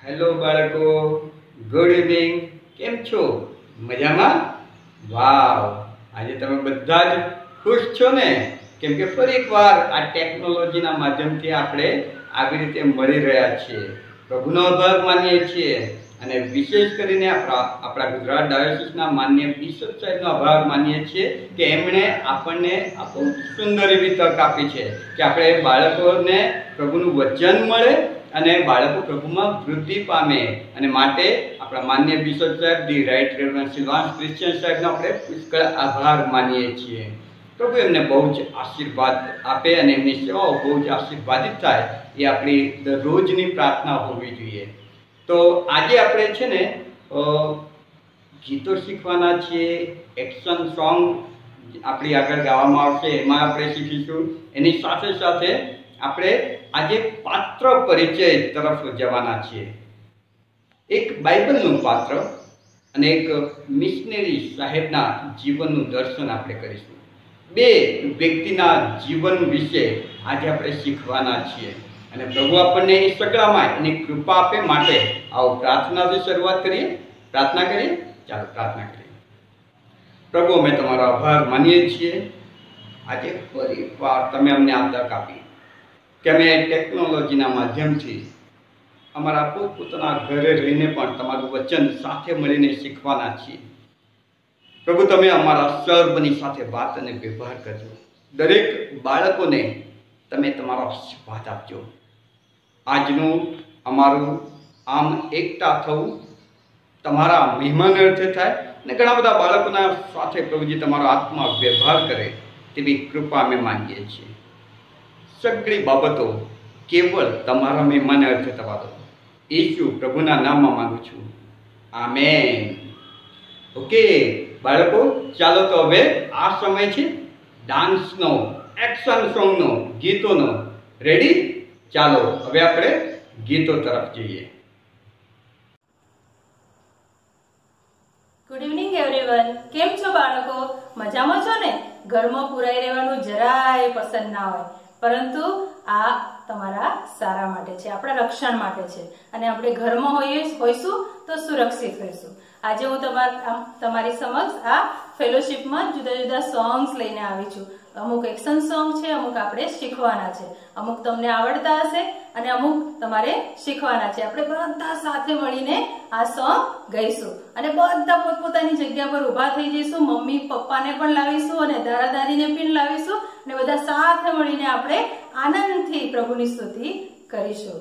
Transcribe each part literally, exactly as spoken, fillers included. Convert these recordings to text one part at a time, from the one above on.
Hello બાળકો, good evening. કેમ છો? મજામાં? વાવ, આજે તમે બધા જ ખુશ છો ને? કેમ કે ફરી એકવાર આ ટેકનોલોજીના માધ્યમથી આપણે આવી રીતે મળી રહ્યા છીએ. પ્રભુનો આભાર માનીએ છીએ અને વિશેષ કરીને આપણા આપણા ગુજરાત ડાયોસિસના માન્ય બિશપ સાહેબનો આભાર માનીએ છીએ કે એમણે આપણને આ બહુ સુંદર એવી તક આપી છે કે આપણે બાળકોને પ્રભુનું વચન મળે અને બાળકો પ્રભુમાં વૃદ્ધિ પામે. અને માટે આપણા માન્ય બિશપ સાહેબ the right reverend Silvans Christian સાહેબનો આપણે પુષ્કળ આભાર માનીએ છીએ. પ્રભુ એમને બહુ જ આશીર્વાદ આપે અને એમની સેવાઓ બહુ જ આશીર્વાદિત થાય એ આપણી દરરોજની પ્રાર્થના હોવી જોઈએ. તો આજે આપણે છે ને ગીતો શીખવાના છીએ. એક્શન સોંગ આપણી આગળ ગાવામાં આવશે, એમાં આપણે શીખીશું. એની સાથે સાથે આપણે આજે પાત્ર પરિચય તરફ જવાના છીએ. એક બાઇબલનું પાત્ર અને એક મિશનરી સાહેબના જીવનનું દર્શન આપણે કરીશું. બે વ્યક્તિના જીવન વિશે આજે આપણે શીખવાના છીએ અને પ્રભુ આપણને એ સગડામાં એની કૃપા આપે. માટે આવો પ્રાર્થનાથી શરૂઆત કરીએ. પ્રાર્થના કરીએ. ચાલો પ્રાર્થના કરીએ. પ્રભુ, અમે તમારો આભાર માનીએ છીએ. આજે ફરી વાર તમે અમને આ તક આપી કે અમે ટેકનોલોજીના માધ્યમથી અમારા પોતપોતાના ઘરે રહીને પણ તમારું વચન સાથે મળીને શીખવાના છીએ. પ્રભુ, તમે અમારા સર્વની સાથે વાત અને વ્યવહાર કરજો. દરેક બાળકોને તમે તમારો આશીર્વાદ આપજો. આજનું અમારું આમ એકતા થવું તમારા મહેમાન અર્થે થાય અને ઘણા બધા બાળકોના સાથે પ્રભુજી તમારો આત્મા વ્યવહાર કરે તેવી કૃપા અમે માંગીએ છીએ. સગળી બાબતો કેવળ તમારા મહેમાન અર્થે થવા દો. ઈસુ પ્રભુના નામમાં માંગુ છું. આમેન. ઓકે બાળકો, ચાલો તો હવે આ સમય છે ડાન્સનો, એક્શન સોંગનો, ગીતોનો. રેડી? ચાલો હવે આપણે ગીતો તરફ જઈએ. Good evening everyone. કેમ છો બાળકો? મજામાં છો ને? ઘરમાં પુરાઈ રહેવાનું જરાય પસંદ ના હોય, પરંતુ આ તમારા સારા માટે છે, આપણા રક્ષણ માટે છે અને આપણે ઘરમાં હોઈએ હોઈશું તો સુરક્ષિત હોઈશું. આજે હું તમારા તમારી સમક્ષ આ ફેલોશિપમાં જુદા જુદા સોંગ્સ લઈને આવી છું. અમુક એક્શન સોંગ છે, અમુક આપણે શીખવાના છે. અમુક તમને આવડતા હશે અને અમુક તમારે શીખવાના છે. આપણે બધા સાથે મળીને આ સોંગ ગાઈશું અને બધા પોતપોતાની જગ્યા પર ઊભા થઈ જઈશું. મમ્મી પપ્પાને પણ લાવીશું અને દાદા દાદીને પણ લાવીશું અને બધા સાથે મળીને આપણે આનંદથી પ્રભુની સ્તુતિ કરીશું.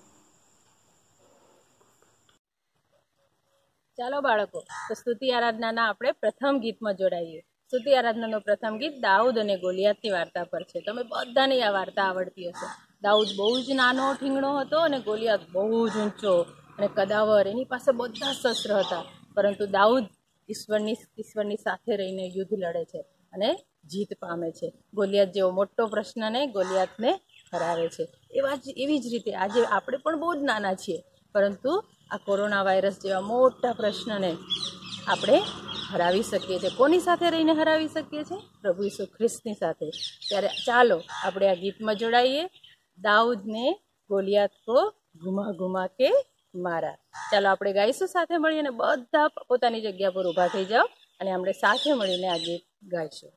ચાલો બાળકો, તો સ્તુતિ આરાધનાના આપણે પ્રથમ ગીતમાં જોડાઈએ. સ્તુતિ આરાધનાનો પ્રથમ ગીત દાઉદ અને ગોલિયાતની વાર્તા પર છે. તમે બધાને આ વાર્તા આવડતી હશે. દાઉદ બહુ જ નાનો ઠીંગણો હતો અને ગોલિયાત બહુ જ ઊંચો અને કદાવર. એની પાસે બધા શસ્ત્ર હતા, પરંતુ દાઉદ ઈશ્વરની ઈશ્વરની સાથે રહીને યુદ્ધ લડે છે અને જીત પામે છે. ગોલિયાત જેવો મોટો પ્રશ્નને ગોલિયાતને હરાવે છે. એવા જ એવી જ રીતે આજે આપણે પણ બહુ જ નાના છીએ, પરંતુ આ કોરોના વાયરસ જેવા મોટા પ્રશ્નને આપણે હરાવી શકીએ છીએ. કોની સાથે રહીને હરાવી શકીએ છીએ? પ્રભુ ઈસુ ખ્રિસ્તની સાથે. ત્યારે ચાલો આપણે આ ગીતમાં જોડાઈએ. દાઉદને ગોલિયાત કો ઘુમા ઘુમા કે મારા. ચાલો આપણે ગાઈશું સાથે મળીને. બધા પોતાની જગ્યા પર ઊભા થઈ જાઓ અને આપણે સાથે મળીને આ ગીત ગાઈશું.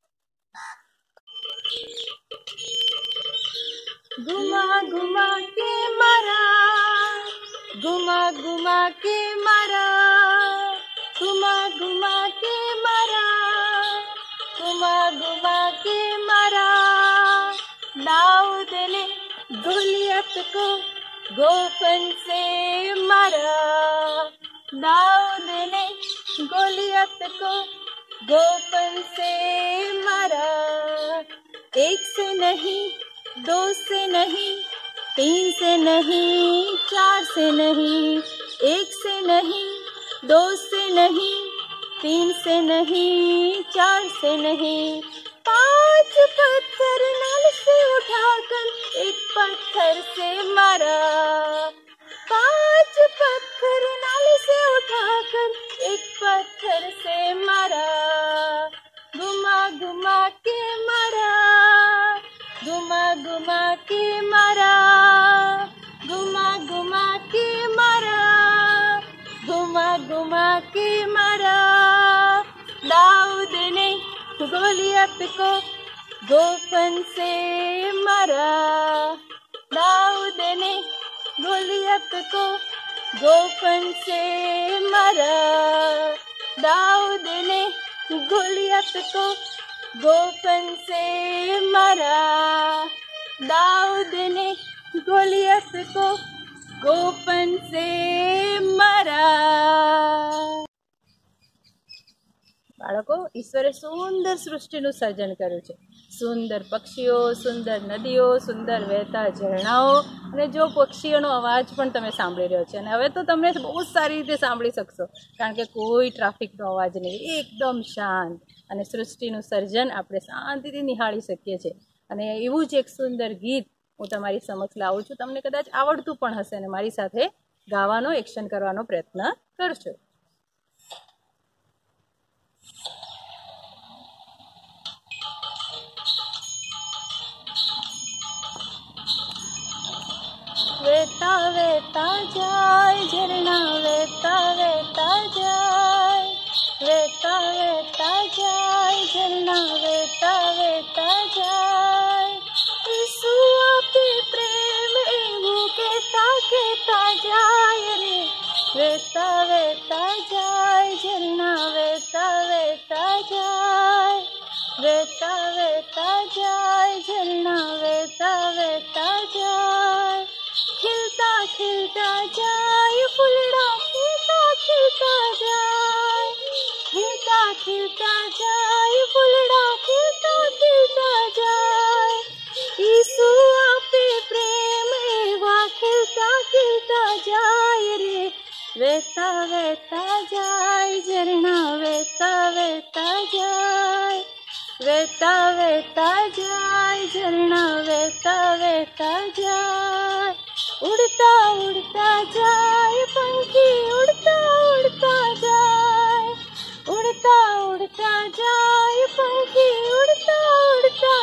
ઘુમા ઘુમા કે મારા, ઘુમા ઘુમા કે મારા, ઘુમા ઘુમા કે મારા, ઘુમા ઘુમા કે મારા. દાऊद ने गोलियत को गोफन से मारा, दाऊद ने गोलियत को गोफन से मारा. एक से नहीं, दो से नहीं, तीन से नहीं, चार से नहीं, एक से नहीं, दो से नहीं, तीन से नहीं, चार से नहीं. पांच पत्थर नल से उठाकर एक पत्थर से मारा, पांच पत्थर नल से उठाकर एक पत्थर से मारा. घुमा घुमा के मारा, घुमा घुमा के मारा, घुमा घुमा के मारा. में के मारा दाऊद ने गोलियत को गोफन से मारा दाऊद ने गोलियत को गोफन से मारा दाऊद ने गोलियत को गोफन से मारा दाऊद ने गोलियत को गोफन से मारा। बाळको ईश्वरे सुंदर सृष्टिનું સર્જન કર્યું છે। સુંદર પક્ષીઓ, સુંદર નદીઓ, સુંદર વહેતા ઝરણાઓ અને જો પક્ષીઓનો અવાજ પણ તમે સાંભળી રહ્યો છે અને હવે તો તમે બહુ સારી રીતે સાંભળી શકશો કારણ કે કોઈ ટ્રાફિકનો અવાજ નહીં, એકદમ શાંત અને સૃષ્ટિનું સર્જન આપણે શાંતિથી નિહાળી શકીએ છીએ। અને એવું જ એક સુંદર ગીત હું તમારી સમક્ષ લાવું છું। તમને કદાચ આવડતું પણ હશે અને મારી સાથે ગાવાનો એક્શન કરવાનો પ્રયત્ન કરશો। वेता वेता जाय झरना वेता वेता जाय वेता वेता जाय झरना वेता वेता जाय यीशु आपे प्रेम एवं कहता कहता जाय रे वेता वेता जाय झरना वेता वेता जाय वेता वेता जाय झरना वेता वेता जाय खिलता खिलता जाए फुलड़ा खिलता खिलता जाए खिलता खिलता जाए फुलड़ा खिलता खिलता जाए यीशु आपे प्रेम एवा खिलता खिलता जाए रे वेता वेता जाए झरना वेता वेता जाए वेता वेता जाए झरना वेता वेता जाए उड़ता उड़ता जाए पंखी उड़ता उड़ता जाए उड़ता उड़ता जाए पंखी उड़ता उड़ता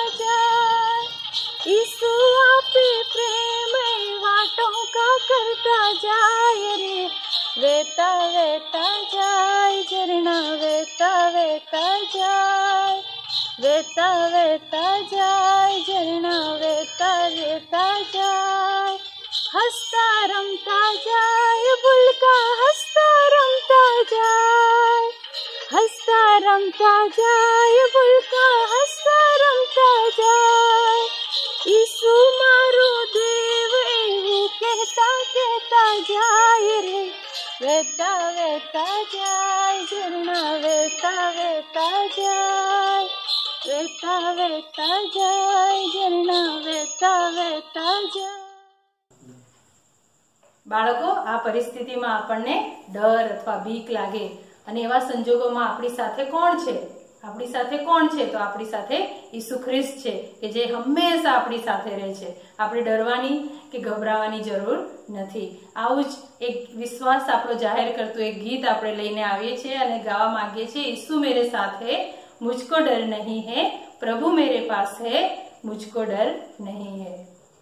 जाए यीशु आपे प्रेम वाटों का करता जाए रे वेता वेता जाए झरना वेता वेता जाए वेता वेता जाए झरना वेता वेता जाए हंसता रमता जाए बुलका हंसता रमता जाए हंसता रमता जाए बुलका हंसता रमता जाए यीशु मारो देव एवं कहता कहता जाए रे वेता वेता जाए झरना वेता वेता जाए वेता वेता जाए झरना वेता वेता जाए। બાળકો આ પરિસ્થિતિમાં આપણને ડર અથવા બીક લાગે અને એવા સંજોગોમાં આપણી સાથે કોણ છે? આપણી સાથે કોણ છે? તો આપણી સાથે ઈસુ ખ્રિસ્ત છે કે જે હંમેશા આપણી સાથે રહે છે। આપણે ડરવાની કે ગભરાવાની જરૂર નથી। આવું જ એક વિશ્વાસ આપણો જાહેર કરતું એક ગીત આપણે લઈને આવીએ છીએ અને ગાવા માંગીએ છીએ। ઈસુ મેરે સાથ है मुझको डर नहीं है प्रभु मेरे पास है मुझको डर नहीं है।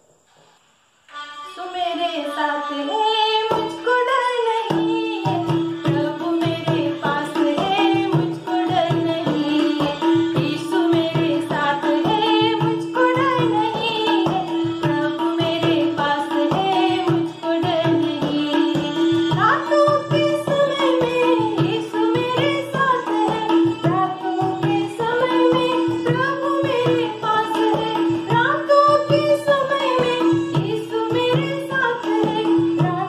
तो मेरे साथ है मुझको डर नहीं है प्रभु मेरे पास है मुझको डर नहीं है यीशु मेरे साथ है मुझको डर नहीं है प्रभु मेरे पास है मुझको डर नहीं है। रातों के समय में यीशु मेरे साथ है रातों के समय में प्रभु मेरे पास है रातों के समय में यीशु मेरे साथ है।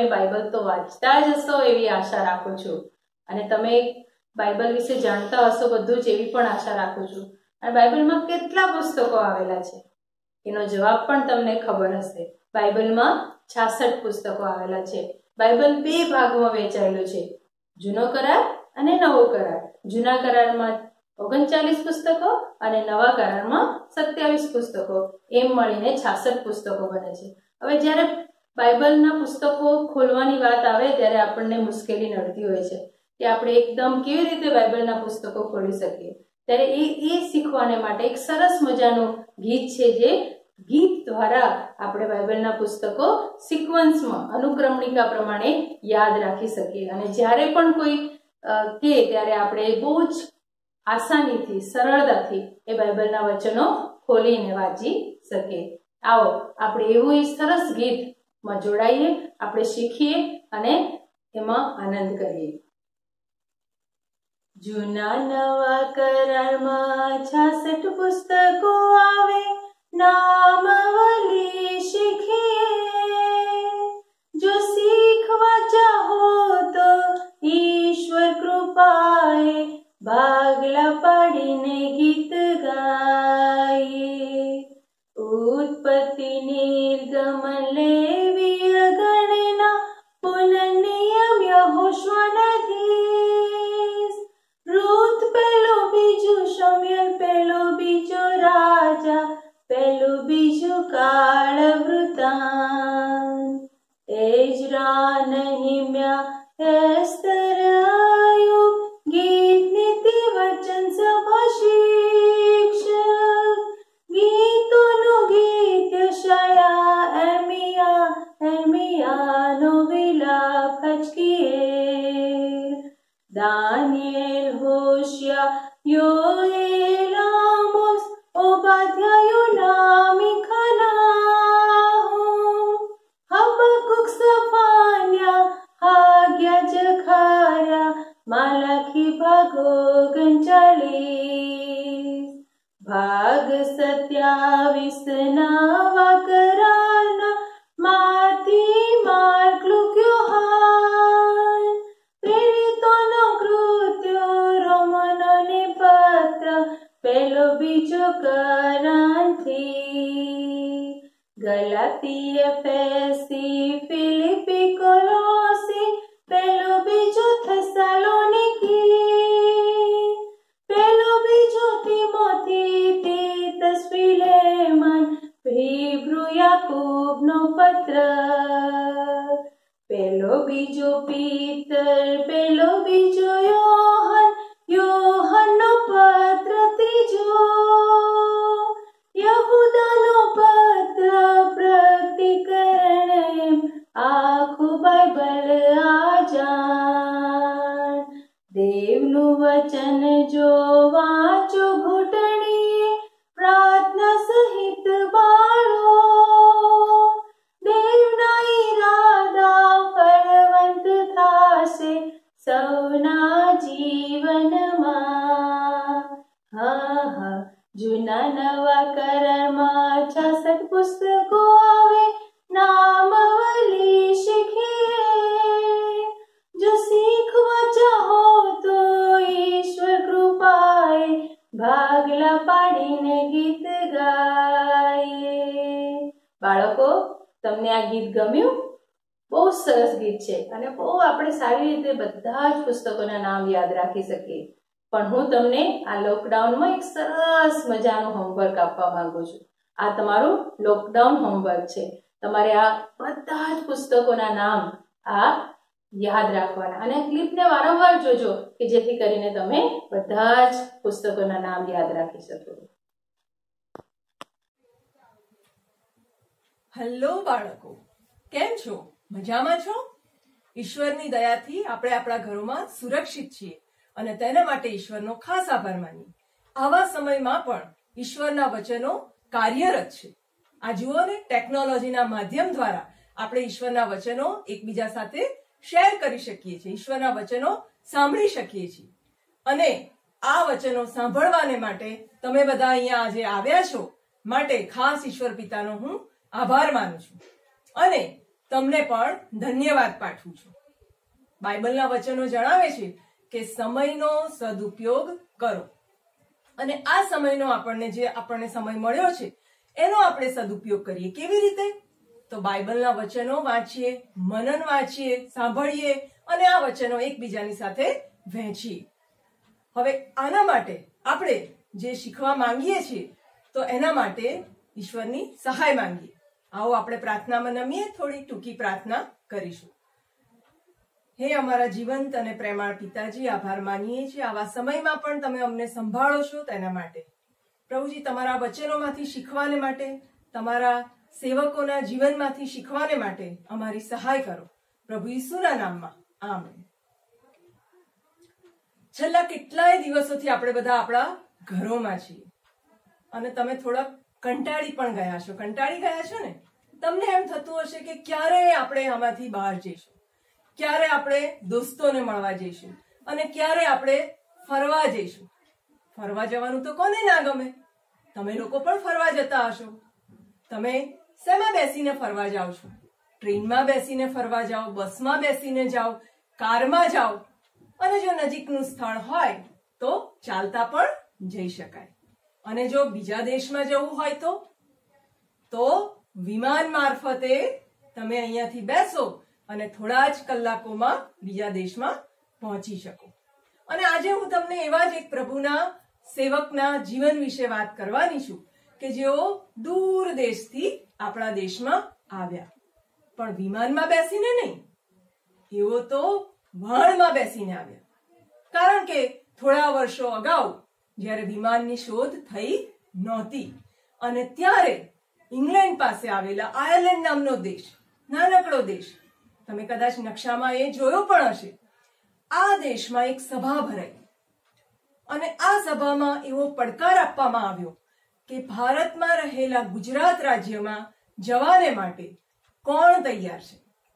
તમે બાઇબલ તો વાંચતા જ હશો એવી આશા રાખું છું, અને તમે બાઇબલ વિશે જાણતા હશો બધું જ એવી પણ આશા રાખું છું. અને બાઇબલમાં કેટલા પુસ્તકો આવેલા છે એનો જવાબ પણ તમને ખબર હશે. બાઇબલમાં છાસઠ પુસ્તકો આવેલા છે. બાઇબલ બે ભાગમાં વહેંચાયેલું છે, જૂનો કરાર અને નવો કરાર. જૂના કરારમાં ઓગણચાલીસ પુસ્તકો અને નવા કરારમાં સત્યાવીસ પુસ્તકો, એમ મળીને છાસઠ પુસ્તકો બને છે. હવે જ્યારે બાઇબલના પુસ્તકો ખોલવાની વાત આવે ત્યારે આપણને મુશ્કેલી નડતી હોય છે કે આપણે એકદમ કેવી રીતે બાઇબલના પુસ્તકો ખોલી શકીએ. ત્યારે એ એ શીખવાને માટે એક સરસ મજાનું ગીત છે, જે ગીત દ્વારા આપણે બાઇબલના પુસ્તકો સિક્વન્સમાં અનુક્રમણિકા પ્રમાણે યાદ રાખી શકીએ, અને જ્યારે પણ કોઈ કે ત્યારે આપણે બહુ જ આસાનીથી સરળતાથી એ બાઇબલના વચનો ખોલીને વાંચી શકીએ. આવો આપણે એવું એક સરસ ગીતમાં જોડાઈએ, આપણે શીખીએ અને એમાં આનંદ કરીએ. જૂના નવા કરારમાં છાસઠ પુસ્તકો આવે, નામાવલી શીખીએ. જો શીખવા ચાહો તો ઈશ્વર કૃપાએ ભાગલા પાડીને ગીત ગાઈએ. ઉત્પત્તિ નિર્ગમન લેવીય ગણના પુનર્નિયમ યહોશુઆનધીશ. રૂત પેલો બીજું શમ્યુએલ પેલો બીજો રાજા પેલું બીજું કાળ વૃતાંત. એજરા નહિમ્યા એસ્તર આયુબ ગીત નીતિ વચન સભા શિક્ષક. ગીતોનું ગીત યશાયા એર્મિયા એર્મિયાનો વિલાપ હચકીએ. દાનિયેલ હોશિયા યોએલ આમોસ ઓબાદ્યાયો નામિકા નાહુમ. હબકુક સફાન્યા હાગ્યા જખાર્યા માલાખી ભાગો ગંચાલીસ. ભાગ સત્યાવીસ નવા કરારના માથી માર્ક લુક યોહાન. પ્રેરિતોનો કૃત્યો રોમનોને પત્ર પેલો બીજો કરંથી. ગલાતી એફેસી ફિલિપી કોલોસી પેલો બીજો થેસાલોનિકી. પેલો બીજો તિમોથી તીતસ ફિલેમન હીબ્રુ યાકૂબનો પત્ર. પેલો બીજો પીતર પેલો બીજો યોહન યોહનનો પત્ર ત્રીજો. યહૂદાનો પત્ર પ્રકટીકરણ આખું બાઇબલ આજાન. દેવનું વચન જો વાંચો ઘૂંટણીએ પ્રાર્થના સહિત બાળો. દેવના ઈરાદા ફળવંત થાશે સૌના જીવનમાં. હા હા જૂના નવા કરારમાં છાસઠ પુસ્તકો આવે, નામાવલી શીખીએ. જો શીખવા ચાહો તો ઈશ્વર કૃપાએ ભાગલા પાડીને ગીત ગાઈએ. બાળકો, તમને આ ગીત ગમ્યું? બહુ સરસ ગીત છે અને બહુ આપણે સારી રીતે બધા જ પુસ્તકોના નામ યાદ રાખી શકીએ. પણ હું તમને આ લોકડાઉનમાં એક સરસ મજાનું હોમવર્ક આપવા માંગુ છું. આ તમારું લોકડાઉન હોમવર્ક છે. તમારે આ બધા જ પુસ્તકોના નામ આ યાદ રાખવાના, અને ક્લિપને વારંવાર જોજો કે જેથી કરીને તમે બધા જ પુસ્તકોના નામ યાદ રાખી શકો. હેલો બાળકો, કેમ છો? મજામાં છો? ઈશ્વરની દયાથી આપણે આપણા ઘરોમાં સુરક્ષિત છીએ અને તેના માટે ઈશ્વરનો ખાસ આભાર માનીએ. આવા સમયમાં પણ ઈશ્વરના વચનો કાર્યરત છે. આ જુઓ ને, ટેકનોલોજીના માધ્યમ દ્વારા આપણે ઈશ્વરના વચનો એકબીજા સાથે શેર કરી શકીએ છીએ, ઈશ્વરના વચનો સાંભળી શકીએ છીએ. અને આ વચનો સાંભળવાને માટે તમે બધા અહીંયા આજે આવ્યા છો, માટે ખાસ ઈશ્વર પિતાનો હું આભાર માનું છું. અને તમને પણ ધન્યવાદ પાઠવું છું. બાઇબલના વચનો જણાવે છે કે સમયનો સદુપયોગ કરો, અને આ સમયનો આપણને જે આપણને સમય મળ્યો છે એનો આપણે સદુપયોગ કરીએ. કેવી રીતે? તો બાઇબલના વચનો વાંચીએ, મનન વાંચીએ, સાંભળીએ અને આ વચનો એકબીજાની સાથે વહેંચીએ. હવે આના માટે આપણે જે શીખવા માંગીએ છીએ તો એના માટે ઈશ્વરની સહાય માંગીએ. આવો આપણે પ્રાર્થનામાં નમીએ. થોડી ટૂંકી પ્રાર્થના કરીશું. હે અમારા જીવંત અને પ્રેમાળ પિતાજી, આભાર માનીએ છીએ આવા સમયમાં પણ તમે અમને સંભાળો છો તેના માટે. પ્રભુજી, તમારા વચનોમાંથી શીખવાને માટે, તમારા સેવકોના જીવનમાંથી શીખવાને માટે અમારી સહાય કરો. પ્રભુ ઈસુના નામમાં આમેન. છેલ્લા કેટલાય દિવસોથી આપણે બધા આપણા ઘરોમાં છીએ અને તમે થોડા કંટાળી પણ ગયા છો. કંટાળી ગયા છો ને? તમને એમ થતું હશે કે ક્યારે આપણે આમાંથી બહાર જઈશું, ક્યારે આપણે દોસ્તોને મળવા જઈશું અને ક્યારે આપણે ફરવા જઈશું. ફરવા જવાનું તો કોને ના ગમે? તમે લોકો પણ ફરવા જતા હશો. તમે શેમાં બેસીને ફરવા જાઓ છો? ટ્રેનમાં બેસીને ફરવા જાઓ, બસમાં બેસીને જાઓ, કારમાં જાઓ, અને જો નજીકનું સ્થળ હોય તો ચાલતા પણ જઈ શકાય. અને જો બીજા દેશમાં જવું હોય તો તો વિમાન મારફતે તમે અહીંયાથી બેસો અને થોડા જ કલાકોમાં બીજા દેશમાં પહોંચી શકો. અને આજે હું તમને એવા જ એક પ્રભુના સેવકના જીવન વિશે વાત કરવાની છું કે જેઓ દૂર દેશથી આપણા દેશમાં આવ્યા, પણ વિમાનમાં બેસીને નહીં, એઓ તો વહાણમાં બેસીને આવ્યા. કારણ કે થોડા વર્ષો અગાઉ જ્યારે વિમાનની શોધ થઈ નહોતી અને ત્યારે ઇંગ્લેન્ડ પાસે આવેલા આયર્લેન્ડ નામનો દેશ, નાનકડો દેશ, તમે કદાચ નકશામાં એ જોયો પણ હશે, આ દેશમાં એક સભા ભરાઈ અને આ સભામાં એવો પડકાર આપવામાં આવ્યો કે ભારતમાં રહેલા ગુજરાત રાજ્યમાં જવાને માટે કોણ તૈયાર છે?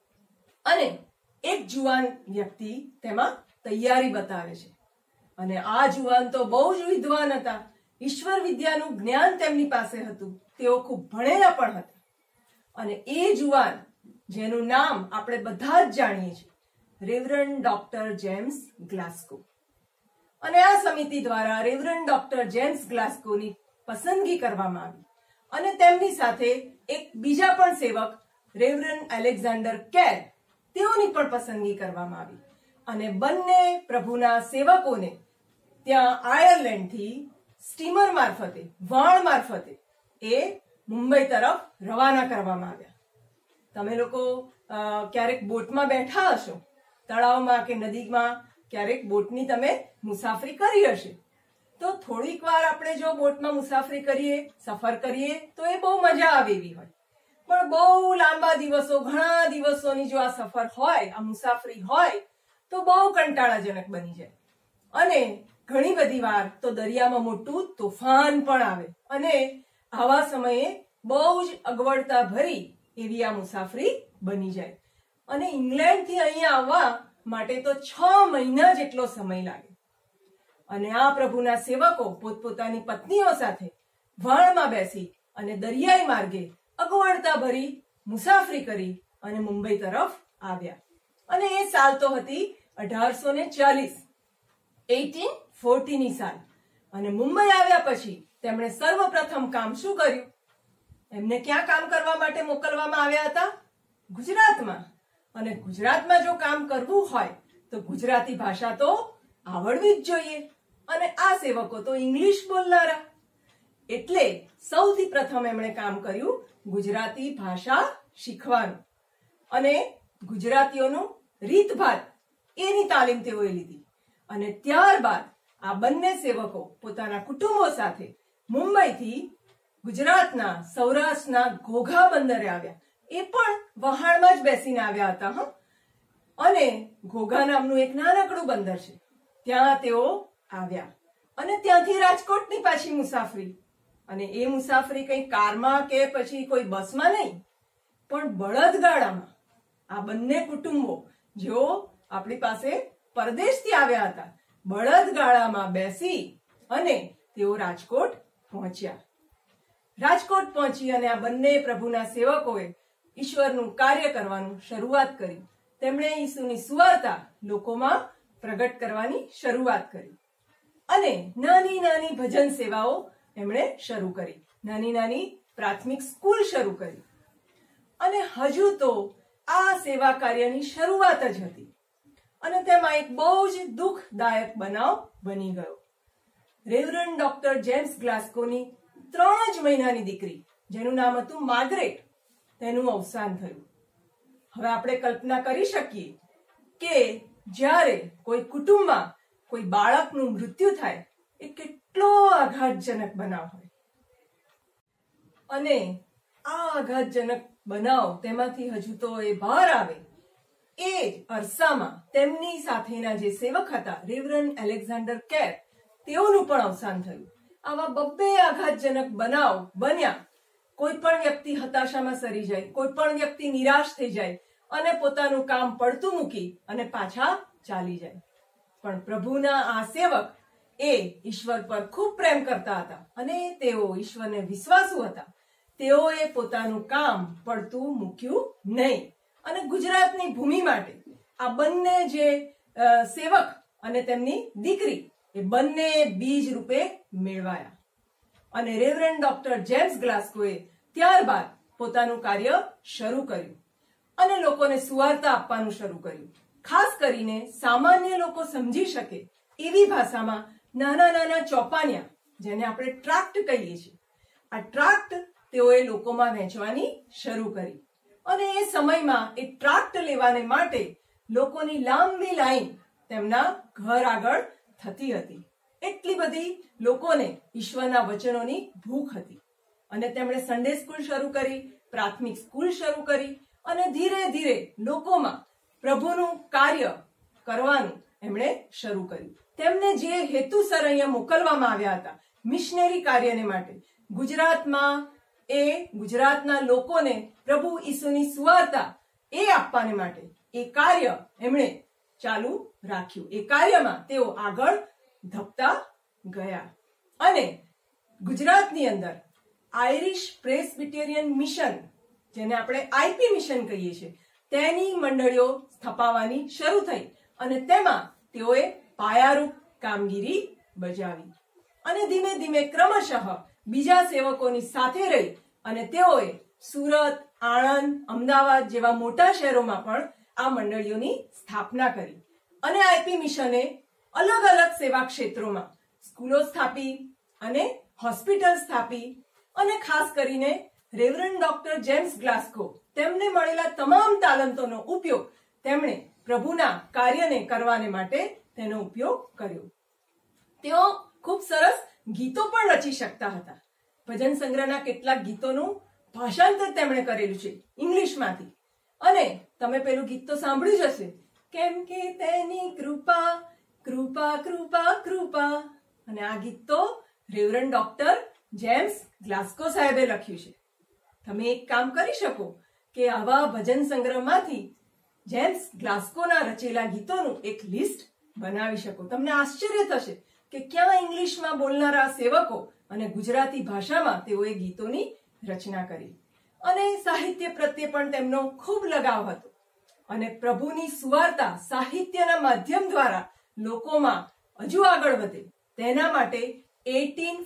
અને એક જુવાન વ્યક્તિ તેમાં તૈયારી બતાવે છે. અને આ જુવાન તો બહુ જ વિદ્વાન હતા. ઈશ્વર વિદ્યાનું જ્ઞાન તેમની પાસે હતું. તેઓ ખૂબ ભણેલા પણ હતા. અને એ જુવાન જેનું નામ આપણે બધા જ જાણીએ છીએ, રેવરન્ડ ડોક્ટર જેમ્સ ગ્લાસ્કો. અને આ સમિતિ દ્વારા રેવરન્ડ ડોક્ટર જેમ્સ ગ્લાસ્કોની પસંદગી કરવામાં આવી અને તેમની સાથે એક બીજા પણ સેવક રેવરન્ડ એલેક્ઝાન્ડર કેર, તેઓની પણ પસંદગી કરવામાં આવી. અને બંને પ્રભુના સેવકોને ત્યાં આયર્લેન્ડથી સ્ટીમર મારફતે, વાણ મારફતે એ મુંબઈ તરફ રવાના કરવામાં આવ્યા. તમે લોકો ક્યારેક બોટમાં બેઠા હશો, તળાવમાં કે નદીમાં ક્યારેક બોટની તમે મુસાફરી કરી હશે. તો થોડીક વાર આપણે જો બોટમાં મુસાફરી કરીએ, સફર કરીએ તો એ બહુ મજા આવે એવી હોય. પણ બહુ લાંબા દિવસો, ઘણા દિવસોની જો આ સફર હોય, આ મુસાફરી હોય તો બહુ કંટાળાજનક બની જાય. અને ઘણી બધી વાર તો દરિયામાં મોટું તોફાન પણ આવે અને આવા સમયે બહુ જ અગવડતા ભરી એવી આ મુસાફરી બની જાય. અને ઇંગ્લેન્ડથી અહીંયા આવવા માટે તો છ મહિના જેટલો સમય લાગે. અને આ પ્રભુના સેવકો પોતપોતાની પત્નીઓ સાથે વાણમાં બેસી અને દરિયાઈ માર્ગે અગવડતા ભરી મુસાફરી કરી અને મુંબઈ તરફ આવ્યા. અને એ સાલ તો હતી અઢારસો ને ચાલીસ, એટીન ફોર્ટી ની સાલ. અને મુંબઈ આવ્યા પછી તેમણે સર્વપ્રથમ કામ શું કર્યું? એમને ક્યાં કામ કરવા માટે મોકલવામાં આવ્યા હતા? ગુજરાતમાં. અને ગુજરાતમાં જો કામ કરવું હોય તો ગુજરાતી ભાષા તો આવડવી જ જોઈએ. અને આ સેવકો તો ઇંગ્લિશ બોલનારા, એટલે સૌથી પ્રથમ એમણે કામ કર્યું ગુજરાતી ભાષા શીખવાનું. અને ગુજરાતીઓનું રીતભાત એની તાલીમ તેઓએ લીધી. અને ત્યારબાદ આ બંને સેવકો પોતાના કુટુંબો સાથે મુંબઈથી ગુજરાતના સૌરાષ્ટ્રના ઘોઘા બંદરે આવ્યા. એ પણ વહાણમાં જ બેસીને આવ્યા હતા. હ અને ઘોઘા નામનું એક નાનકડું બંદર છે, ત્યાં તેઓ આવ્યા. અને ત્યાંથી રાજકોટની પાછી મુસાફરી. અને એ મુસાફરી કઈ કારમાં કે પછી કોઈ બસમાં નહીં, પણ બળદગાડામાં. આ બંને કુટુંબો જેઓ આપણી પાસે પરદેશથી આવ્યા હતા, બળદગાડામાં બેસી અને તેઓ રાજકોટ પહોંચ્યા. રાજકોટ પહોંચી અને આ બંને પ્રભુના સેવકોએ ઈશ્વરનું કાર્ય કરવાનું શરૂઆત કરી. તેમણે ઈસુની સુવાર્તા લોકોમાં પ્રગટ કરવાની શરૂઆત કરી અને નાની નાની ભજન સેવાઓ એમણે શરૂ કરી. નાની નાની પ્રાથમિક સ્કૂલ શરૂ કરી અને હજુ તો આ સેવા કાર્યની શરૂઆત જ હતી અને તેમાં એક બહુ જ દુઃખદાયક બનાવ બની ગયો. રેવરન્ડ ડોક્ટર જેમ્સ ગ્લાસ્કોની ત્રણ જ મહિનાની દીકરી, જેનું નામ હતું માર્ગરેટ, તેનું અવસાન થયું. હવે આપણે કલ્પના કરી શકીએ કે જ્યારે કોઈ કુટુંબમાં કોઈ બાળકનું મૃત્યુ થાય એ કેટલો આઘાતજનક બનાવ હોય. અને આ આઘાતજનક બનાવ તેમાંથી હજુ તો એ બહાર આવે એ જ અરસામાં તેમની સાથેના જે સેવક હતા રેવરન્ડ એલેક્ઝાન્ડર કેર, તેઓનું પણ અવસાન થયું. આવા બબ્બે આઘાતજનક બનાવ બન્યા. કોઈ પણ વ્યક્તિ હતાશામાં સરી જાય, કોઈ પણ વ્યક્તિ નિરાશ થઈ જાય અને પોતાનું કામ પડતું મૂકી અને પાછા ચાલી જાય. પણ પ્રભુના આ સેવક એ ઈશ્વર પર ખૂબ પ્રેમ કરતા હતા અને તેઓ ઈશ્વરને વિશ્વાસુ હતા. તેઓએ પોતાનું કામ પડતું મૂક્યું નહીં અને ગુજરાતની ભૂમિ માટે આ બંને જે સેવક અને તેમની દીકરી એ બંને બીજ રૂપે મેળવાયા. અને રેવરન્ડ ડોક્ટર જેમ્સ ગ્લાસ્કોએ ત્યારબાદ પોતાનું કાર્ય શરૂ કર્યું અને લોકોને સુવાર્તા આપવાનું શરૂ કર્યું. ખાસ કરીને સામાન્ય લોકો સમજી શકે એવી ભાષામાં નાના નાના ચોપાનિયા, જેને આપણે ટ્રાક્ટ કહીએ છીએ, આ ટ્રાક્ટ તેઓએ લોકોમાં વહેંચવાની શરૂ કરી. અને એ સમયમાં એ ટ્રાક્ટ લેવાને માટે લોકોની લાંબી લાઈન તેમના ઘર આગળ થતી હતી. એટલી બધી લોકોને ઈશ્વરના વચનોની ભૂખ હતી અને તેમણે સન્ડે સ્કૂલ શરૂ કરી, પ્રાથમિક સ્કૂલ શરૂ કરી અને ધીરે ધીરે લોકોમાં પ્રભુનું કાર્ય કરવાનું એમણે શરૂ કર્યું. તેમને જે હેતુસર અહીંયા મોકલવામાં આવ્યા હતા મિશનરી કાર્યને માટે, ગુજરાતમાં એ ગુજરાતના લોકોને પ્રભુ ઈસુની સુવાર્તા એ આપવાને માટે એ કાર્ય એમણે ચાલુ રાખ્યું. એ કાર્યમાં તેઓ આગળ ધપતા ગયા અને ગુજરાતની અંદર આયરિશ પ્રેસ્બિટેરિયન મિશન, જેને આપણે આઈપી મિશન કહીએ છીએ, તેની મંડળીઓ સ્થપાવવાની શરૂ થઈ અને તેમાં તેઓએ પાયારૂપ કામગીરી બજાવી અને ધીમે ધીમે ક્રમશઃ બીજા સેવકોની સાથે રહી અને તેઓએ સુરત, આણંદ, અમદાવાદ જેવા મોટા શહેરોમાં પણ આ મંડળીઓની સ્થાપના કરી અને આઈપી મિશને અલગ અલગ સેવા ક્ષેત્રોમાં સ્કૂલો સ્થાપી અને હોસ્પિટલ સ્થાપી અને ખાસ કરીને રેવરન્ડ ડોક્ટર જેમ્સ ગ્લાસ્કો તેમને મળેલા તમામ તાલંતોનો ઉપયોગ તેમણે પ્રભુના કાર્યને કરવાને માટે તેનો ઉપયોગ કર્યો. તેઓ ખૂબ સરસ ગીતો પણ રચી શકતા હતા. ભજન સંગ્રહના કેટલાક ગીતોનું ભાષાંતર તેમણે કરેલું છે ઇંગ્લિશમાંથી. અને તમે પેલું ગીત તો સાંભળ્યું જ હશે, કેમ કે તેની કૃપા કૃપા કૃપા કૃપા. અને આ ગીત તો રેવરન્ડ ડોક્ટર જેમ્સ ગ્લાસ્કો સાહેબે લખ્યું છે. તમે એક કામ કરી શકો કે આવા ભજન સંગ્રહમાંથી જેમ્સ ગ્લાસ્કોના રચેલા ગીતોનું એક લિસ્ટ બનાવી શકો. તમને આશ્ચર્ય થશે કે ક્યાં ઇંગ્લિશમાં બોલનારા સેવકો અને ગુજરાતી ભાષામાં તેઓએ ગીતોની રચના કરી. અને સાહિત્ય પ્રત્યે પણ તેમનો ખૂબ લગાવ હતો અને પ્રભુની સુવાર્તા સાહિત્યના માધ્યમ દ્વારા લોકોમાં હજુ આગળ વધે તેના માટે અઢારસો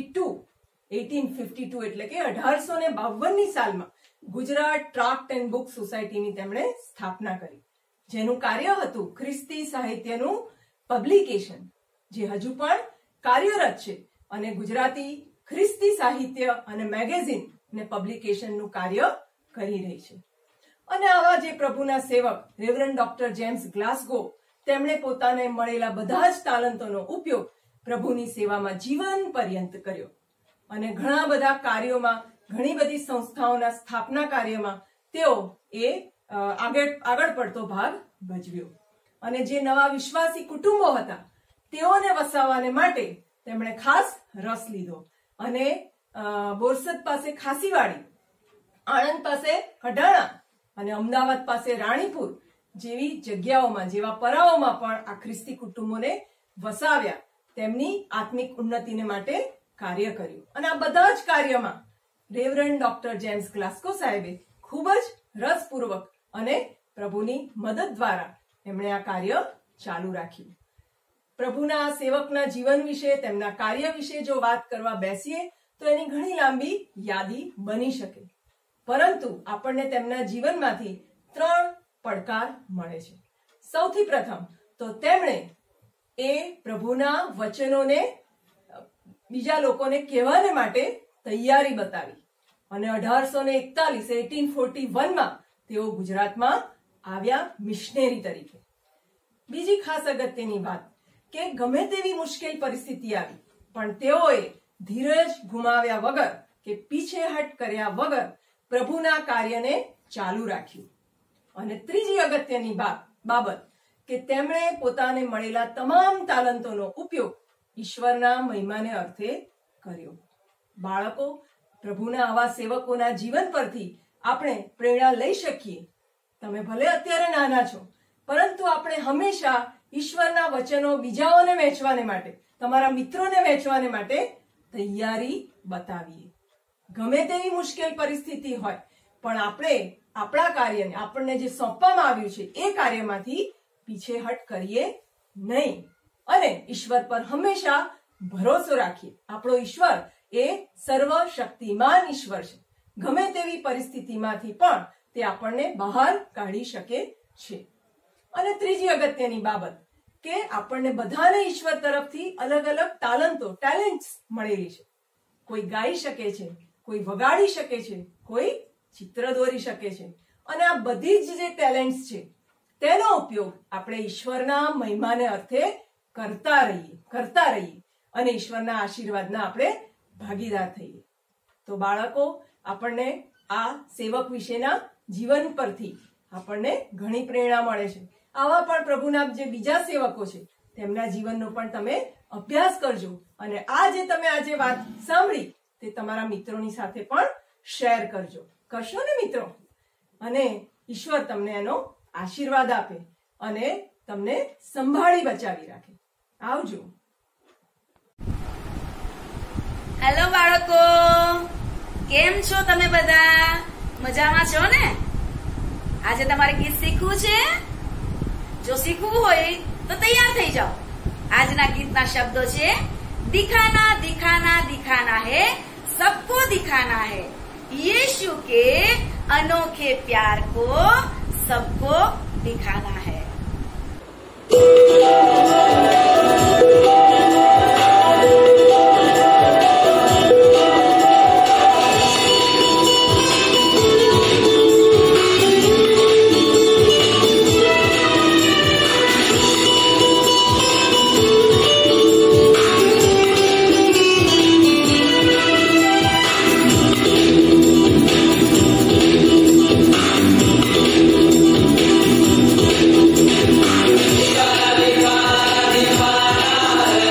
પંચાવન એટલે કે અઢારસો ને બાવન ની સાલમાં ગુજરાત ટ્રાક્ટ એન્ડ બુક સોસાયટીની તેમણે સ્થાપના કરી, જેનું કાર્ય હતું ખ્રિસ્તી સાહિત્યનું પબ્લિકેશન, જે હજુ પણ કાર્યરત છે અને ગુજરાતી ખ્રિસ્તી સાહિત્ય અને મેગેઝિન ને પબ્લિકેશનનું કાર્ય કરી રહી છે. અને આવા જે પ્રભુના સેવક રેવરન્ડ ડોક્ટર જેમ્સ ગ્લાસ્કો, તેમણે પોતાને મળેલા બધા જ તાલંતોનો ઉપયોગ પ્રભુની સેવામાં જીવન પર્યંત કર્યો અને ઘણા બધા કાર્યોમાં, ઘણી બધી સંસ્થાઓના સ્થાપના કાર્યમાં તેઓ એ આગળ આગળ પડતો ભાગ ભજવ્યો. અને જે નવા વિશ્વાસી કુટુંબો હતા તેઓને વસાવવાને માટે તેમણે ખાસ રસ લીધો અને બોરસદ પાસે ખાસીવાડી, આણંદ પાસે કઢાણા અને અમદાવાદ પાસે રાણીપુર જેવી જગ્યાઓમાં, જેવા પરાઓમાં પણ આ ખ્રિસ્તી કુટુંબોને વસાવ્યા, તેમની આત્મિક ઉન્નતિને માટે કાર્ય કર્યું. અને આ બધા જ કાર્યમાં રેવરન્ડ ડોક્ટર જેમ્સ ગ્લાસ્કો સાહેબે ખૂબ જ રસપૂર્વક અને પ્રભુની મદદ દ્વારા એમણે આ કાર્ય ચાલુ રાખ્યું. પ્રભુના સેવકના જીવન વિશે, તેમના કાર્ય વિશે જો વાત કરવા બેસીએ તો એની ઘણી લાંબી યાદી બની શકે, પરંતુ આપણને તેમના જીવનમાંથી ત્રણ પડકાર મળે છે. સૌથી પ્રથમ તો તેમણે એ પ્રભુના વચનોને બીજા લોકોને કહેવાને માટે તૈયારી બતાવી અને અઢારસો ને એકતાલીસ એટીન ફોર્ટી વનમાં તેઓ ગુજરાતમાં આવ્યા મિશનરી તરીકે. બીજી ખાસ અગત્યની વાત કે ગમે તેવી મુશ્કેલ પરિસ્થિતિ આવી પણ તેઓએ ધીરજ ગુમાવ્યા વગર કે પીછેહટ કર્યા વગર પ્રભુના કાર્યને ચાલુ રાખ્યું. અને ત્રીજી અગત્યની બાબત કે તેમણે પોતાને મળેલા તમામ તાલંતોનો ઉપયોગ ઈશ્વરના મહિમાને અર્થે કર્યો. બાળકો, પ્રભુના આવા સેવકોના જીવન પરથી આપણે પ્રેરણા લઈ શકીએ. તમે ભલે અત્યારે નાના છો, પરંતુ આપણે હંમેશા ઈશ્વરના વચનો બીજાઓને વહેંચવાને માટે, તમારા મિત્રોને વહેંચવાને માટે તૈયારી બતાવીએ. ગમે તેવી મુશ્કેલ પરિસ્થિતિ હોય પણ આપણે આપણા કાર્યને, આપણને જે સોંપવામાં આવ્યું છે એ કાર્યમાંથી પીછેહટ કરીએ નહીં અને ઈશ્વર પર હંમેશા ભરોસો રાખીએ. આપણો ઈશ્વર એ સર્વશક્તિમાન ઈશ્વર છે. ગમે તેવી પરિસ્થિતિમાંથી પણ તે આપણને બહાર કાઢી શકે છે. અને ત્રીજી અગત્યની બાબત કે આપણને બધાને ઈશ્વર તરફથી અલગ અલગ તાલંતો, ટેલેન્ટ્સ મળેલી છે. કોઈ ગાઈ શકે છે, કોઈ વગાડી શકે છે, કોઈ ચિત્ર દોરી શકે છે. અને આ બધી જ જે ટેલેન્ટ્સ છે તેનો ઉપયોગ આપણે ઈશ્વરના મહિમાને અર્થે કરતા રહીએ કરતા રહીએ અને ઈશ્વરના આશીર્વાદના આપણે ભાગીદાર થઈએ. તો બાળકો, આપણને આ સેવક વિશેના જીવન પરથી આપણને ઘણી પ્રેરણા મળે છે. આવા પણ પ્રભુના જે બીજા સેવકો છે તેમના જીવનનો પણ તમે અભ્યાસ કરજો અને આ જે તમે આજે વાત સાંભળી તે તમારા મિત્રોની સાથે પણ શેર કરજો. કરશો ને મિત્રો? અને ઈશ્વર તમને એનો આશીર્વાદ આપે અને તમને સંભાળી બચાવી રાખે. આવજો. હેલો બાળકો, કેમ છો તમે બધા? મજામાં છો ને? આજે તમારે ગીત શીખવું છે? જો શીખવું હોય તો તૈયાર થઈ જાઓ. આજના ગીતના શબ્દો છે દિખાના દિખાના દિખાના હે, सबको दिखाना है यीशु के अनोखे प्यार को सबको दिखाना है. दिखाना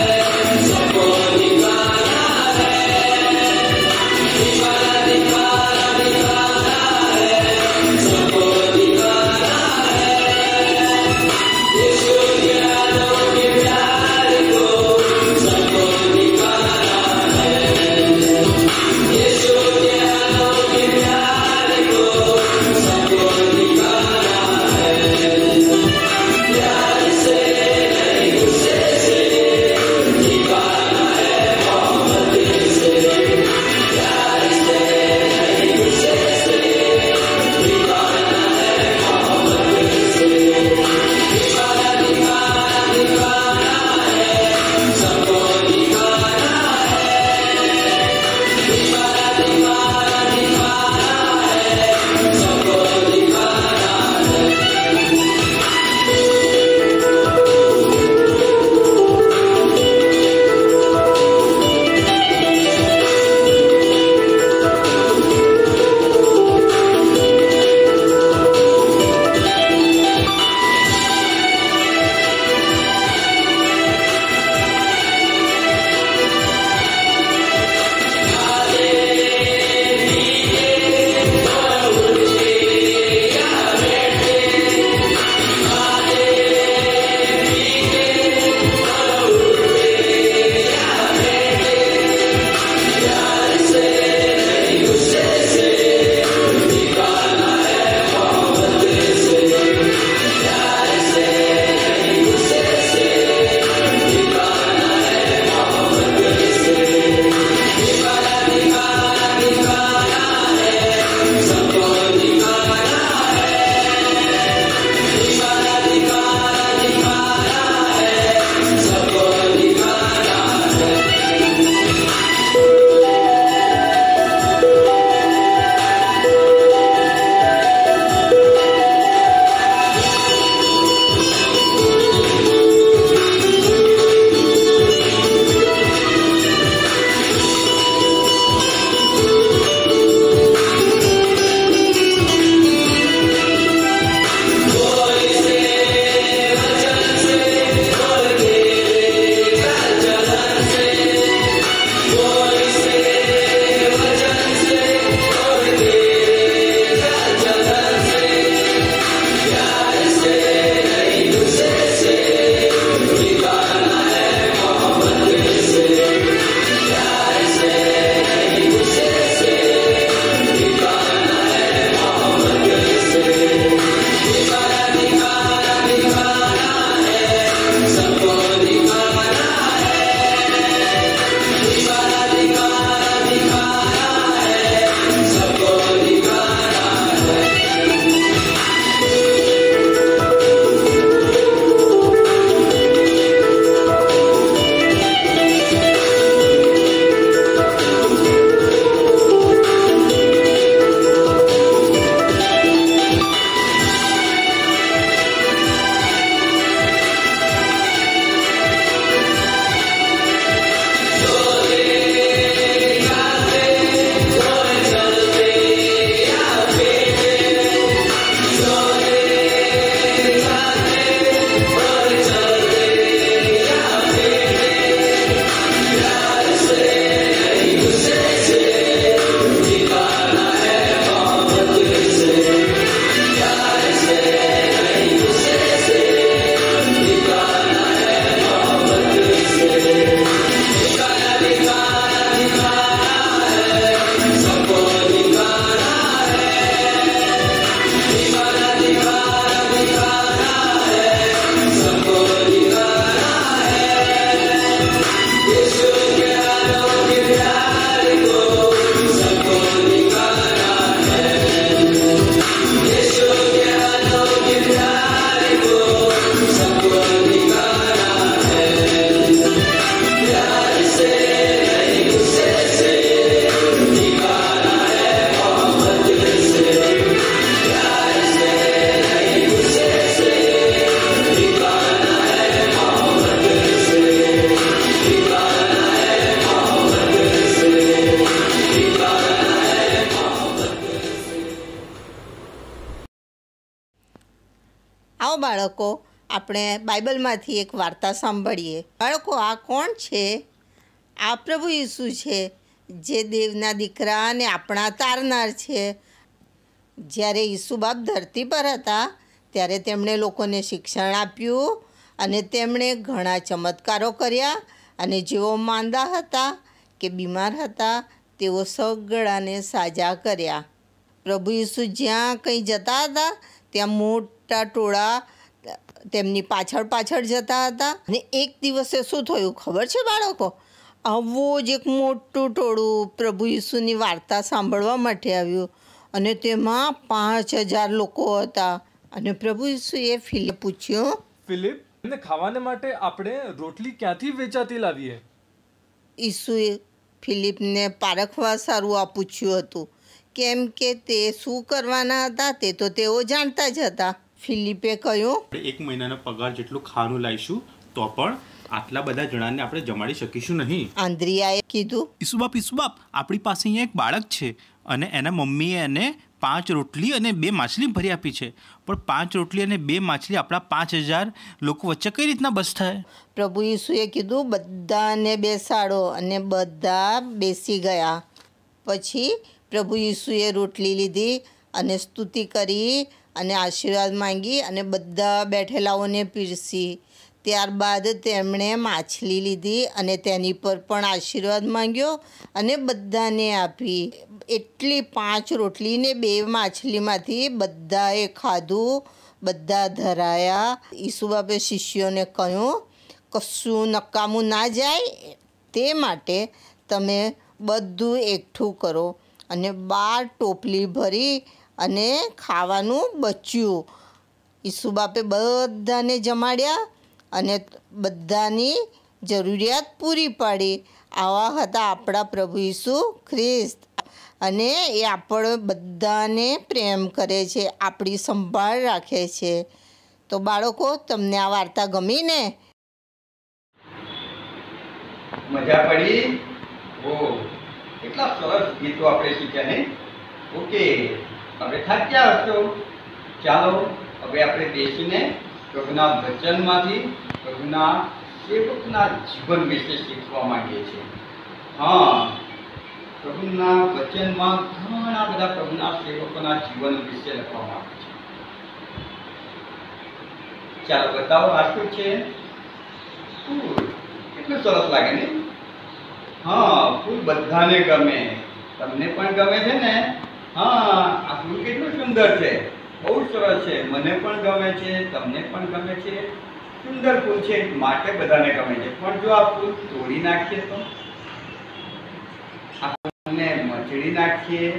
બાળકો, આપણે બાઇબલમાંથી એક વાર્તા સાંભળીએ. બાળકો, આ કોણ છે? આ પ્રભુ ઈસુ છે, જે દેવના દીકરા અને આપણા તારનાર છે. જ્યારે ઈસુ બાપ ધરતી પર હતા ત્યારે તેમણે લોકોને શિક્ષણ આપ્યું અને તેમણે ઘણા ચમત્કારો કર્યા, અને જેઓ માંદા હતા કે બીમાર હતા તેઓ સગળાને સાજા કર્યા. પ્રભુ ઈસુ જ્યાં કંઈ જતા હતા ત્યાં મોટા ટોળા તેમની પાછળ પાછળ જતા હતા. અને એક દિવસે શું થયું ખબર છે બાળકો? આવો જ એક મોટું ટોળું પ્રભુ ઈસુની વાર્તા સાંભળવા માટે આવ્યું, અને તેમાં પાંચ હજાર લોકો હતા. અને પ્રભુ ઈસુએ ફિલિપ પૂછ્યું, ફિલિપ, એને ખાવાને માટે આપણે રોટલી ક્યાંથી વેચાતી લાવીએ? ઈસુએ ફિલિપને પારખવા સારું આ પૂછ્યું હતું, કેમ કે તે શું કરવાના હતા તે તો તેઓ જાણતા જ હતા. ફિલિપે કહ્યું, એક મહિનાનો પગાર જેટલું ખાવાનું લાવીશું તો પણ આટલા બધા જણાને આપણે જમાડી શકીશું નહીં. આંદ્રિયાએ કીધું, ઈસુબાપ ઈસુબાપ આપણી પાસે અહીંયા એક બાળક છે અને એના મમ્મીએ એને પાંચ રોટલી અને બે માછલી ભરી આપી છે, પણ પાંચ રોટલી અને બે માછલી આપણા પાંચ હજાર લોકો વચ્ચે કઈ રીતના બસ થાય? પ્રભુ ઈસુએ કીધું, બધાને બેસાડો, અને બધા બેસી ગયા. પછી પ્રભુ ઈસુએ રોટલી લીધી અને સ્તુતિ કરી અને આશીર્વાદ માંગી અને બધા બેઠેલાઓને પીરસી. ત્યારબાદ તેમણે માછલી લીધી અને તેની પર પણ આશીર્વાદ માંગ્યો અને બધાને આપી. એટલી પાંચ રોટલી ને બે માછલીમાંથી બધાએ ખાધું, બધા ધરાયા. ઈસુબાપે શિષ્યોને કહ્યું, કશું નકામું ના જાય તે માટે તમે બધું એકઠું કરો. અને બાર ટોપલી ભરી અને ખાવાનું બચ્યું. ઈસુબાપે બધાને જમાડ્યા અને બધાની જરૂરિયાત પૂરી પાડી. આવા હતા આપણા પ્રભુ ઈસુ ખ્રિસ્ત, અને એ આપણે બધાને પ્રેમ કરે છે, આપણી સંભાળ રાખે છે. તો બાળકો, તમને આ વાર્તા ગમી ને? મજા પડી? ઓ, કેટલા સરસ ગીતો આપણે શીખ્યા ને. ઓકે, હવે થાક્યા હશો. ચાલો હવે આપણે બેસીને પ્રભુના વચનમાંથી પ્રભુના સેવકના જીવન વિશે શીખવા માંગીએ છીએ. હા, પ્રભુના વચનમાં ઘણા બધા પ્રભુના સેવકોના જીવન વિશે લખવામાં આવે છે. ચાલો બતાવો, આ શું છે? ફૂલ. કેટલું સરસ લાગે ને? હા, ફૂલ બધાને ગમે. તમને પણ ગમે છે ને? હા, આ ફૂલ કેટલું સુંદર છે, બહુ સરસ છે. મને પણ ગમે છે, તમને પણ ગમે છે. સુંદર ફૂલ છે માટે બધાને ગમે છે. પણ જો આ ફૂલ તોડી નાખીએ તો, આ ફૂલને મચડી નાખીએ,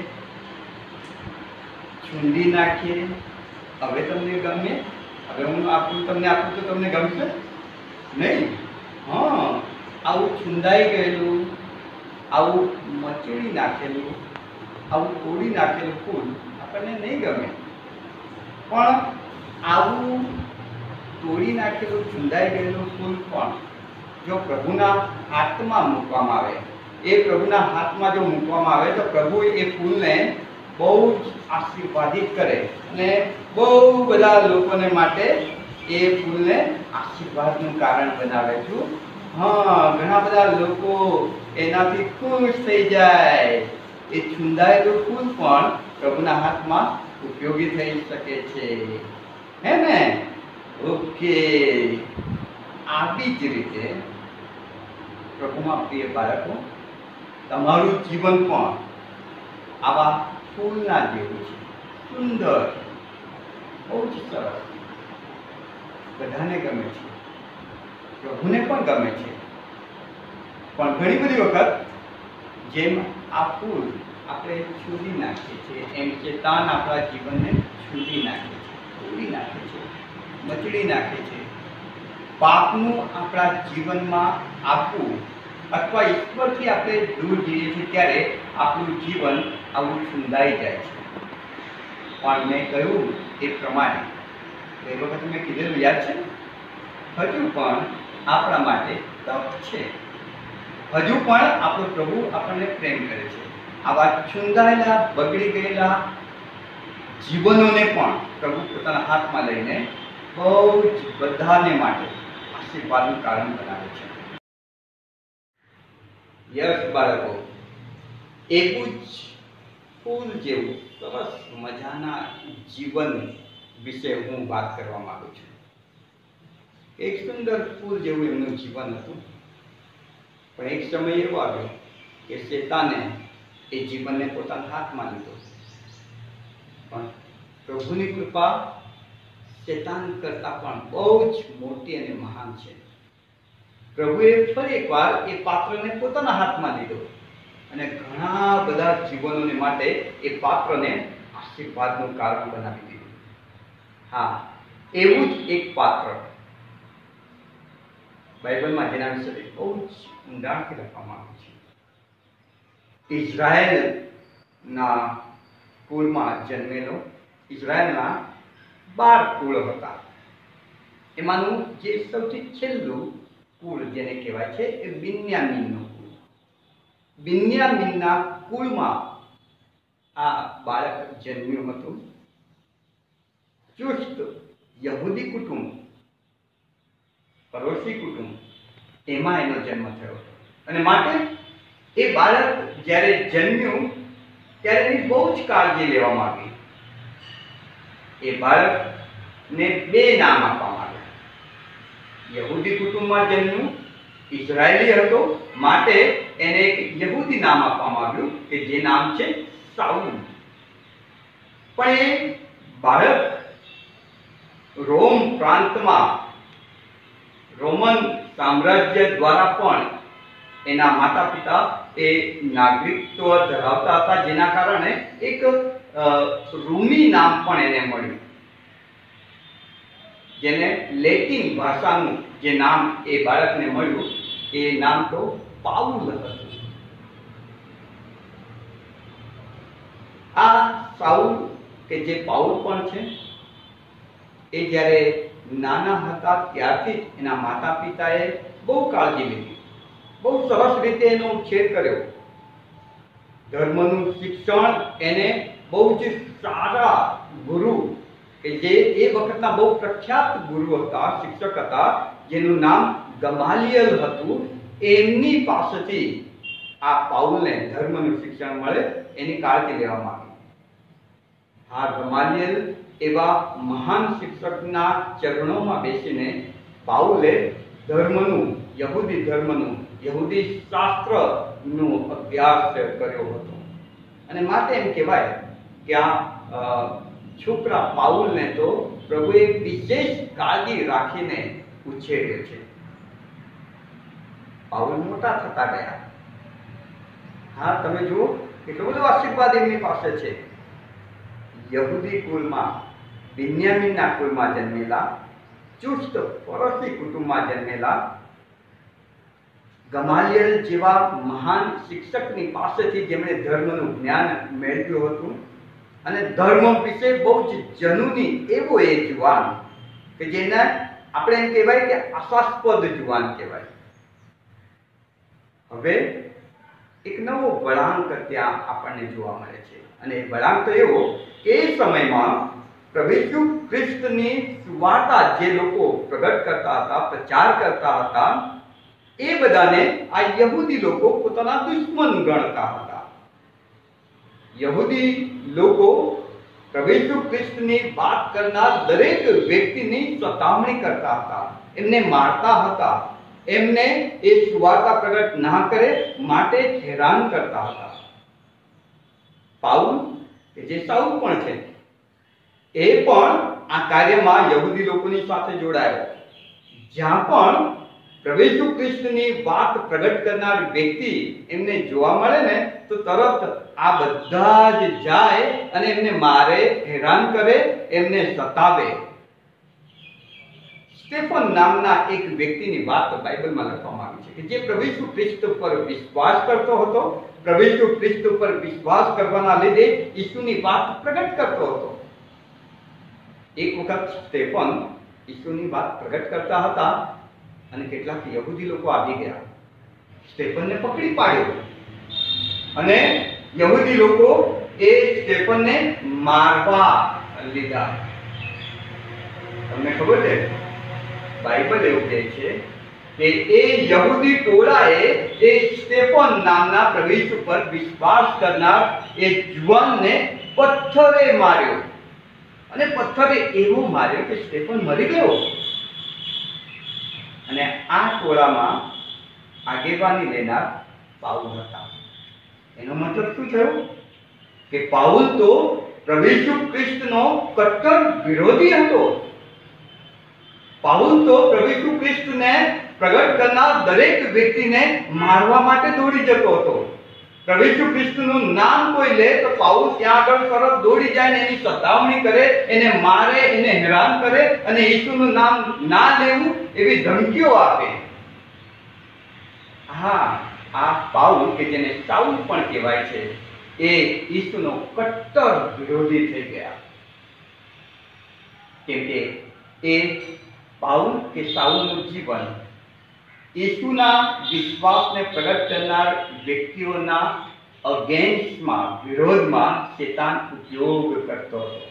છૂંદી નાખીએ, હવે તમને ગમે? હવે હું આ ફૂલ તમને આપું તો તમને ગમશે નહીં? હા, આવું છુંદાઈ ગયેલું, આવું મચડી નાખેલું, આવું તોડી નાખેલું ફૂલ આપણને નહીં ગમે. પણ આવું તોડી નાખેલું, છુંદાઈ ગયેલું ફૂલ પણ જો પ્રભુના હાથમાં મૂકવામાં આવે, એ પ્રભુના હાથમાં જો મૂકવામાં આવે તો પ્રભુ એ ફૂલને બહુ જ આશીર્વાદિત કરે અને બહુ બધા લોકોને માટે એ ફૂલને આશીર્વાદનું કારણ બનાવે છું. હા, ઘણા બધા લોકો એનાથી ખુશ થઈ જાય. એ છુંદાયેલું ફૂલ પણ પ્રભુના હાથમાં ઉપયોગી થઈ શકે છે, હે ને? ઓકે, આવી જ રીતે પ્રભુમાં પ્રિય બાળકો, તમારું જીવન પણ આવા ફૂલના જેવું છે, સુંદર, બહુ જ સરસ. બધાને ગમે છે, પ્રભુને પણ ગમે છે. પણ ઘણી બધી વખત જેમ આ ફૂલ આપણે છૂદી નાખીએ છીએ, એમ શેતાન આપણા જીવનને છૂદી નાખે છે, તોડી નાખે છે, મચડી નાખે છે. પાપનું આપણા જીવનમાં આપવું અથવા ઈશ્વરથી આપણે દૂર જઈએ છીએ ત્યારે આપણું જીવન આવું છુંદાઈ જાય છે. પણ મેં કહ્યું એ પ્રમાણે એ વખત મેં કીધેલું યાદ છે, હજુ પણ આપણા માટે તક છે. હજુ પણ આપણો પ્રભુ આપણને પ્રેમ કરે છે. આવા છુંદાયેલા, બગડી ગયેલા જીવનોને પણ પ્રભુ પોતાના હાથમાં લઈને બહુ જ બધાને માટે આશીર્વાદનું કારણ બનાવે છે. યસ બાળકો, એવું જ ફૂલ જેવું સરસ મજાના જીવન વિશે હું વાત કરવા માંગુ છું. એક સુંદર ફૂલ જેવું એમનું જીવન હતું, પણ એક સમય એવો આવ્યો કે શેતાને એ જીવનને પોતાના હાથમાં લીધો. પણ પ્રભુની કૃપા શેતાન કરતાં પણ બહુ જ મોટી અને મહાન છે. પ્રભુએ ફરી એકવાર એ પાત્રને પોતાના હાથમાં લીધો અને ઘણા બધા જીવનોને માટે એ પાત્રને આશીર્વાદનું કારણ બનાવી દીધું. હા, એવું જ એક પાત્ર બાઇબલમાં જેના વિશે બહુ જ ઊંડાણથી લખવામાં આવ્યું છે. ઇઝરાયલના કુળમાં જન્મેલો, ઇઝરાયલના બાર કુળ હતા. એમાંનું જે સૌથી છેલ્લું કુળ જેને કહેવાય છે એ બિન્યામીનનું કુળ. બિન્યામીનના કુળમાં આ બાળક જન્મ્યું હતું. ચુસ્ત યહૂદી કુટુંબ, પડોશી કુટુંબ, એમાં એનો જન્મ થયો હતો. અને માટે એ બાળક જ્યારે જન્મ્યું ત્યારે એની બહુ જ કાળજી લેવામાં આવી. એ બાળકને બે નામ આપવામાં આવ્યા. યહૂદી કુટુંબમાં જન્મ્યું, ઇઝરાયેલી હતો, માટે એને એક યહૂદી નામ આપવામાં આવ્યું કે જે નામ છે સાઉલ. પણ એ બાળક રોમ પ્રાંતમાં રોમન સામ્રાજ્ય દ્વારા પણ એના માતા પિતા એ નાગરિકત્વ ધરાવતા હતા, જેના કારણે એક રૂમી નામ પણ એને મળ્યું, જેને લેટિન ભાષાનું જે નામ એ બાળકને મળ્યું એ નામ તો પાઉલ હતું. આ સાઉલ કે જે પાઉલ પણ છે એ જ્યારે નાના હતા ત્યારથી જ એના માતા પિતાએ બહુ કાળજી લીધી, બહુ સરસ રીતે એનો ઉછેર કર્યો. ધર્મનું શિક્ષણ એને બહુ જ સારા ગુરુ કે જે એ વખતના બહુ પ્રખ્યાત ગુરુ હતા, શિક્ષક હતા, જેનું નામ ગમાલિયલ હતું, એમની પાસેથી આ પાઉલને ધર્મનું શિક્ષણ મળે એની કાળજી લેવામાં આવી. હા, ગમાલિયલ એવા મહાન શિક્ષકના ચરણોમાં બેસીને પાઉલે ધર્મનું, યહૂદી ધર્મનું, યહૂદી શાસ્ત્રનું અભ્યાસ કર્યો હતો. અને માટે એમ કહેવાય કે આ છોકરા પાઉલને તો પ્રભુએ વિશેષ કાળજી રાખીને ઉછેર્યો છે. પાઉલ મોટા થતા ગયા. હા, તમે જુઓ કેટલો બધો આશીર્વાદ એમની પાસે છે. યહૂદી કુળમાં, બિન્યામીનના કુળમાં જન્મેલા, ચુસ્ત પડોશી કુટુંબમાં જન્મેલા, ગમાલિયલ જેવા મહાન શિક્ષકની પાસેથી જેમણે ધર્મનું જ્ઞાન મેળવ્યું હતું અને ધર્મ વિશે બહુ જ જનૂની એવો એ જુવાન કે જેને આપણે એમ કહેવાય કે આશાસ્પદ જુવાન કહેવાય. હવે એક નવો વળાંક ત્યાં આપણને જોવા મળે છે. અને એ વળાંક તો એવો કે એ સમયમાં પ્રભુ ખ્રિસ્તની સુવાર્તા જે લોકો પ્રગટ કરતા હતા, પ્રચાર કરતા હતા, એ બધાને આ યહૂદી લોકો પોતાના દુશ્મન ગણતા હતા. યહૂદી લોકો પ્રભુ ખ્રિસ્તની વાત કરનાર દરેક વ્યક્તિની સતામણી કરતા હતા, એમને મારતા હતા, એમને એ સુવાર્તા પ્રગટ ના કરે માટે હેરાન કરતા હતા. પાઉલ કે જે સાઉલ પણ છે એ પણ આ કાર્યમાં યહૂદી લોકોની સાથે જોડાયો. જ્યાં પણ પ્રભુ ખ્રિસ્તની વાત પ્રગટ કરનાર વ્યક્તિ એમને જોવા મળે ને તો તરત આ બધા જ જાય અને એમને મારે, હેરાન કરે, એમને સતાવે. સ્ટેફન નામના એક વ્યક્તિની વાત બાઇબલમાં લખવામાં આવી છે કે જે પ્રભુ ખ્રિસ્ત પર વિશ્વાસ કરતો હતો, પ્રભુ ખ્રિસ્ત પર વિશ્વાસ કરવાના લીધે ઈસુની વાત પ્રગટ કરતો હતો. એક વખત સ્ટેફન ઈસુની વાત પ્રગટ કરતા હતા અને કેટલાક યહૂદી લોકો આવી ગયા, સ્ટેફનને પકડી પાડ્યો અને યહૂદી લોકો એ સ્ટેફનને મારવા લીધા. તમને ખબર છે, બાઇબલ એવું કહે છે કે એ યહૂદી ટોળાએ એ સ્ટેફન નામના પ્રવેશ પર વિશ્વાસ કરનાર એ જુવાનને પથ્થરે માર્યો, અને પથ્થરે એવો માર્યો કે સ્ટેફન મરી ગયો. અને આ ટોળામાં આગેવાની લેનાર પાઉલ હતા. એનો મતલબ શું થયો કે પાઉલ તો પ્રભુ ઈસુ ખ્રિસ્તનો કટ્ટર વિરોધી હતો. પાઉલ તો પ્રભુ ઈસુ ખ્રિસ્તને પ્રગટ કરનાર દરેક વ્યક્તિને મારવા માટે દોડી જતો હતો. પ્રભુ ઈસુ ખ્રિસ્તનું નામ કોઈ લે તો પાઉલ ત્યાં આગળ તરત દોડી જાય ને એની સતાવણી કરે, એને મારે, એને હેરાન કરે અને ઈસુનું નામ ના લેવું એવી ધમકીઓ આપે. હા, આ પાઉલ કે જેને સાઉલ પણ કહેવાય છે, એ ઈસુનો કટ્ટર વિરોધી થઈ ગયા. કેમ કે એ પાઉલ કે સાઉલનું જીવન ઈસુના વિશ્વાસને પ્રગટ કરનાર વ્યક્તિઓના અગેન્સ્ટમાં, વિરોધમાં શેતાન ઉપયોગ કરતો હતો.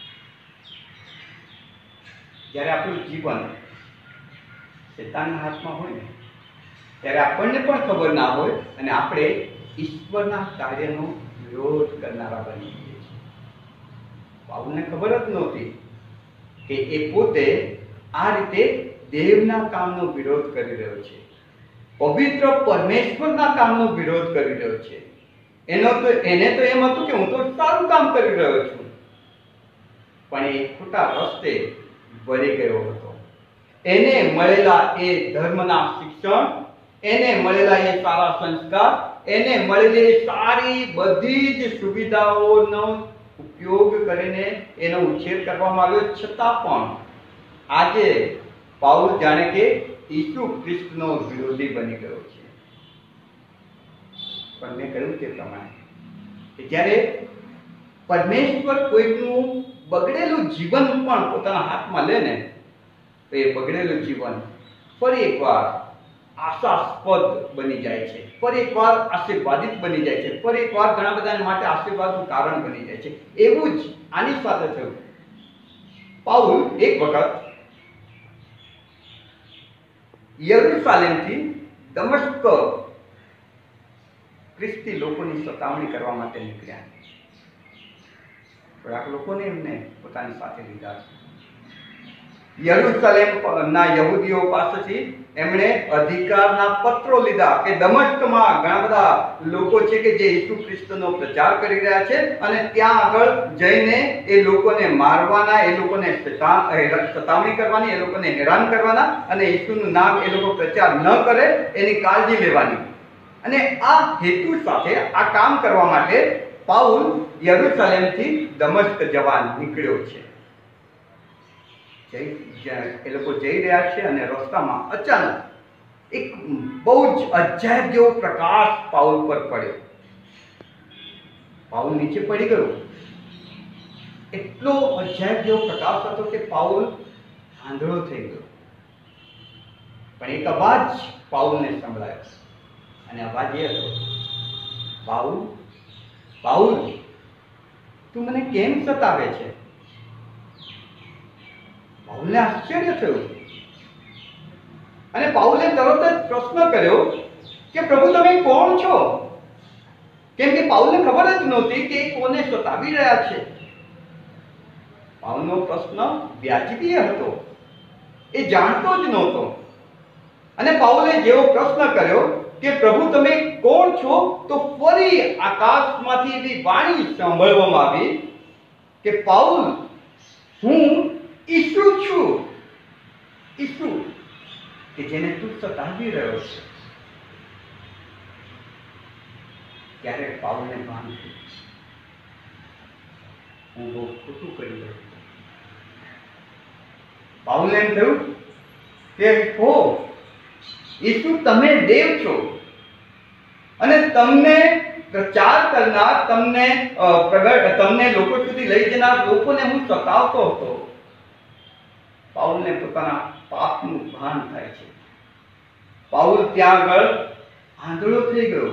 જ્યારે આપણું જીવન શેતાનના હાથમાં હોય ને ત્યારે આપણને પણ ખબર ના હોય અને આપણે ઈશ્વરના કાર્યનો વિરોધ કરનારા બની જઈએ છીએ. પાઉલને ખબર જ નહોતી કે એ પોતે આ રીતે દેવના કામનો વિરોધ કરી રહ્યો છે, પવિત્ર પરમેશ્વરના કામનો વિરોધ કરી રહ્યો છે. એનો તો એને તો એમ હતું કે હું તો સારું કામ કરી રહ્યો છું, પણ એ ખોટા રસ્તે વળી ગયો હતો. એને મળેલા એ ધર્મના શિક્ષણ, એને મળેલા એ સારા સંસ્કાર, એને મળેલી સારી બધી જ સુવિધાઓનો ઉપયોગ કરીને એનો ઉછેર કરવામાં આવ્યો, છતાં પણ આજે પાઉલ જાણે કે ઈસુ ખ્રિસ્તનો વિરોધી બની ગયો છે. પણ મેં કહ્યું તે પ્રમાણે કે જ્યારે પરમેશ્વર કોઈનું બગડેલું જીવન પણ પોતાના હાથમાં લે ને તો એ બગડેલું જીવન ફરી એકવાર આશાસ્પદ બની જાય છે, ફરી એકવાર આશીર્વાદિત બની જાય છે, ફરી એકવાર ઘણા બધા માટે આશીર્વાદનું કારણ બની જાય છે. એવું જ આની સાથે થયું. પાઉલ એક વખત યરુશલેમથી દમસ્ક ખ્રિસ્તી લોકોની સતાવણી કરવા માટે નીકળ્યા. થોડાક લોકોને એમને પોતાની સાથે લીધા છે. યરુશલેમ ના યહૂદીઓ પાસેથી એમણે અધિકારના પત્રો લીધા કે દમસ્કમાં ઘણા બધા લોકો છે કે જે ઈસુ ખ્રિસ્તનો પ્રચાર કરી રહ્યા છે અને ત્યાં આગળ જઈને એ લોકોને મારવાના, એ લોકોને સતાવણી કરવાની, એ લોકોને હેરાન કરવાના અને ઈસુનું નામ એ લોકો પ્રચાર ન કરે એની કાળજી લેવાની. અને આ હેતુ સાથે આ કામ કરવા માટે પાઉલ યરુશલેમથી દમસ્ક જવા નીકળ્યો છે. એ લોકો જઈ રહ્યા છે અને રસ્તામાં અચાનક એક બહુ જ અજાયબ જેવો પ્રકાશ પાઉલ પર પડ્યો. પાઉલ નીચે પડી ગયો. એટલો અજાયબ જેવો પ્રકાશ હતો કે પાઉલ આંધળો થઈ ગયો. પણ એક અવાજ પાઉલને સંભળાયો અને અવાજ એ હતો, પાઉલ, પાઉલ, તું મને કેમ સતાવે છે? પાઉલને આશ્ચર્ય થયું અને પાઉલે તરત જ પ્રશ્ન કર્યો કે પ્રભુ તમે કોણ છો? કેમ કે પાઉલને ખબર જ નહોતી કે કોને સતાવી રહ્યા છે. પાઉલનો પ્રશ્ન વ્યાજબી હતો, એ જાણતો જ નહોતો. અને પાઉલે જેવો પ્રશ્ન કર્યો કે પ્રભુ તમે કોણ છો, તો ફરી આકાશમાંથી એવી વાણી સાંભળવામાં આવી કે પાઉલ, હું ઈસુ છું, ઈસુ કે જેને તું સતાવી રહ્યો છે. ત્યારે પાઉલને ભાન થયું, હું બહુ ખોટું કરી રહ્યો છું. પાઉલને એમ થયું કે હો ઈસુ, તમે દેવ છો અને તમને પ્રચાર કરનાર, તમને પ્રગટ, તમને લોકો સુધી લઈ જનાર લોકોને હું સતાવતો હતો. પાઉલને પોતાના પાપનું ભાન થાય છે. પાઉલ ત્યાં આગળ આંધળો થઈ ગયો.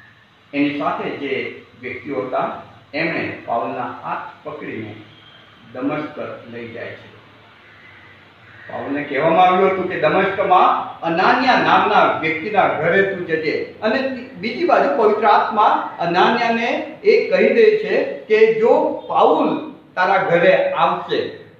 એની સાથે જે વ્યક્તિઓ હતા એમણે પાઉલના હાથ પકડીને દમસ્ક લઈ જાય છે. પાઉલને કહેવામાં આવ્યું હતું કે દમસ્કમાં અનાન્યા નામના વ્યક્તિના ઘરે તું જજે. અને બીજી બાજુ પવિત્ર આત્મા અનાન્યાને એ કહી દે છે કે જો પાઉલ તારા ઘરે આવશે.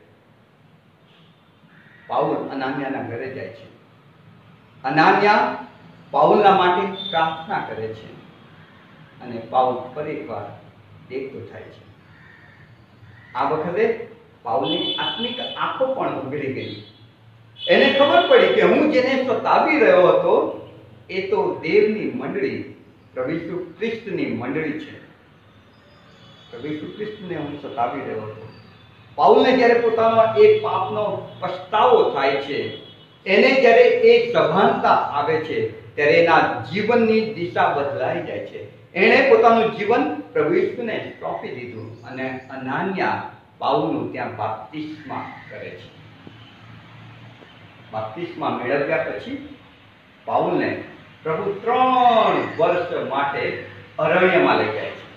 પાઉલ અનાન્યાના ઘરે જાય છે. અનાન્યા પાઉલના માટે પ્રાર્થના કરે છે અને પાઉલ ફરી એકવાર એકઠો થાય છે. આ વખતે પાઉલની આત્મિક આંખો પણ ઉઘડી ગઈ. એને ખબર પડી કે હું જેને સતાવી રહ્યો હતો એ તો દેવની મંડળી, પ્રભુ ઈસુ ખ્રિસ્તની મંડળી છે. પ્રભુ ઈસુ ખ્રિસ્તને હું સતાવી રહ્યો હતો. પાઉલને જ્યારે પોતાનો એક પાપનો પસ્તાવો થાય છે, એને જ્યારે એક સભાનતા આવે છે, ત્યારે એના જીવનની દિશા બદલાઈ જાય છે. એણે પોતાનું જીવન પ્રભુ ઈસુને સોંપી દીધું અને અનાન્યા પાઉલનું ત્યાં બાપ્તિસ્મા કરે છે. બાપ્તિસ્મા મેળવ્યા પછી પાઉલને પ્રભુ ત્રણ વર્ષ માટે અરણ્યમાં લઈ જાય છે.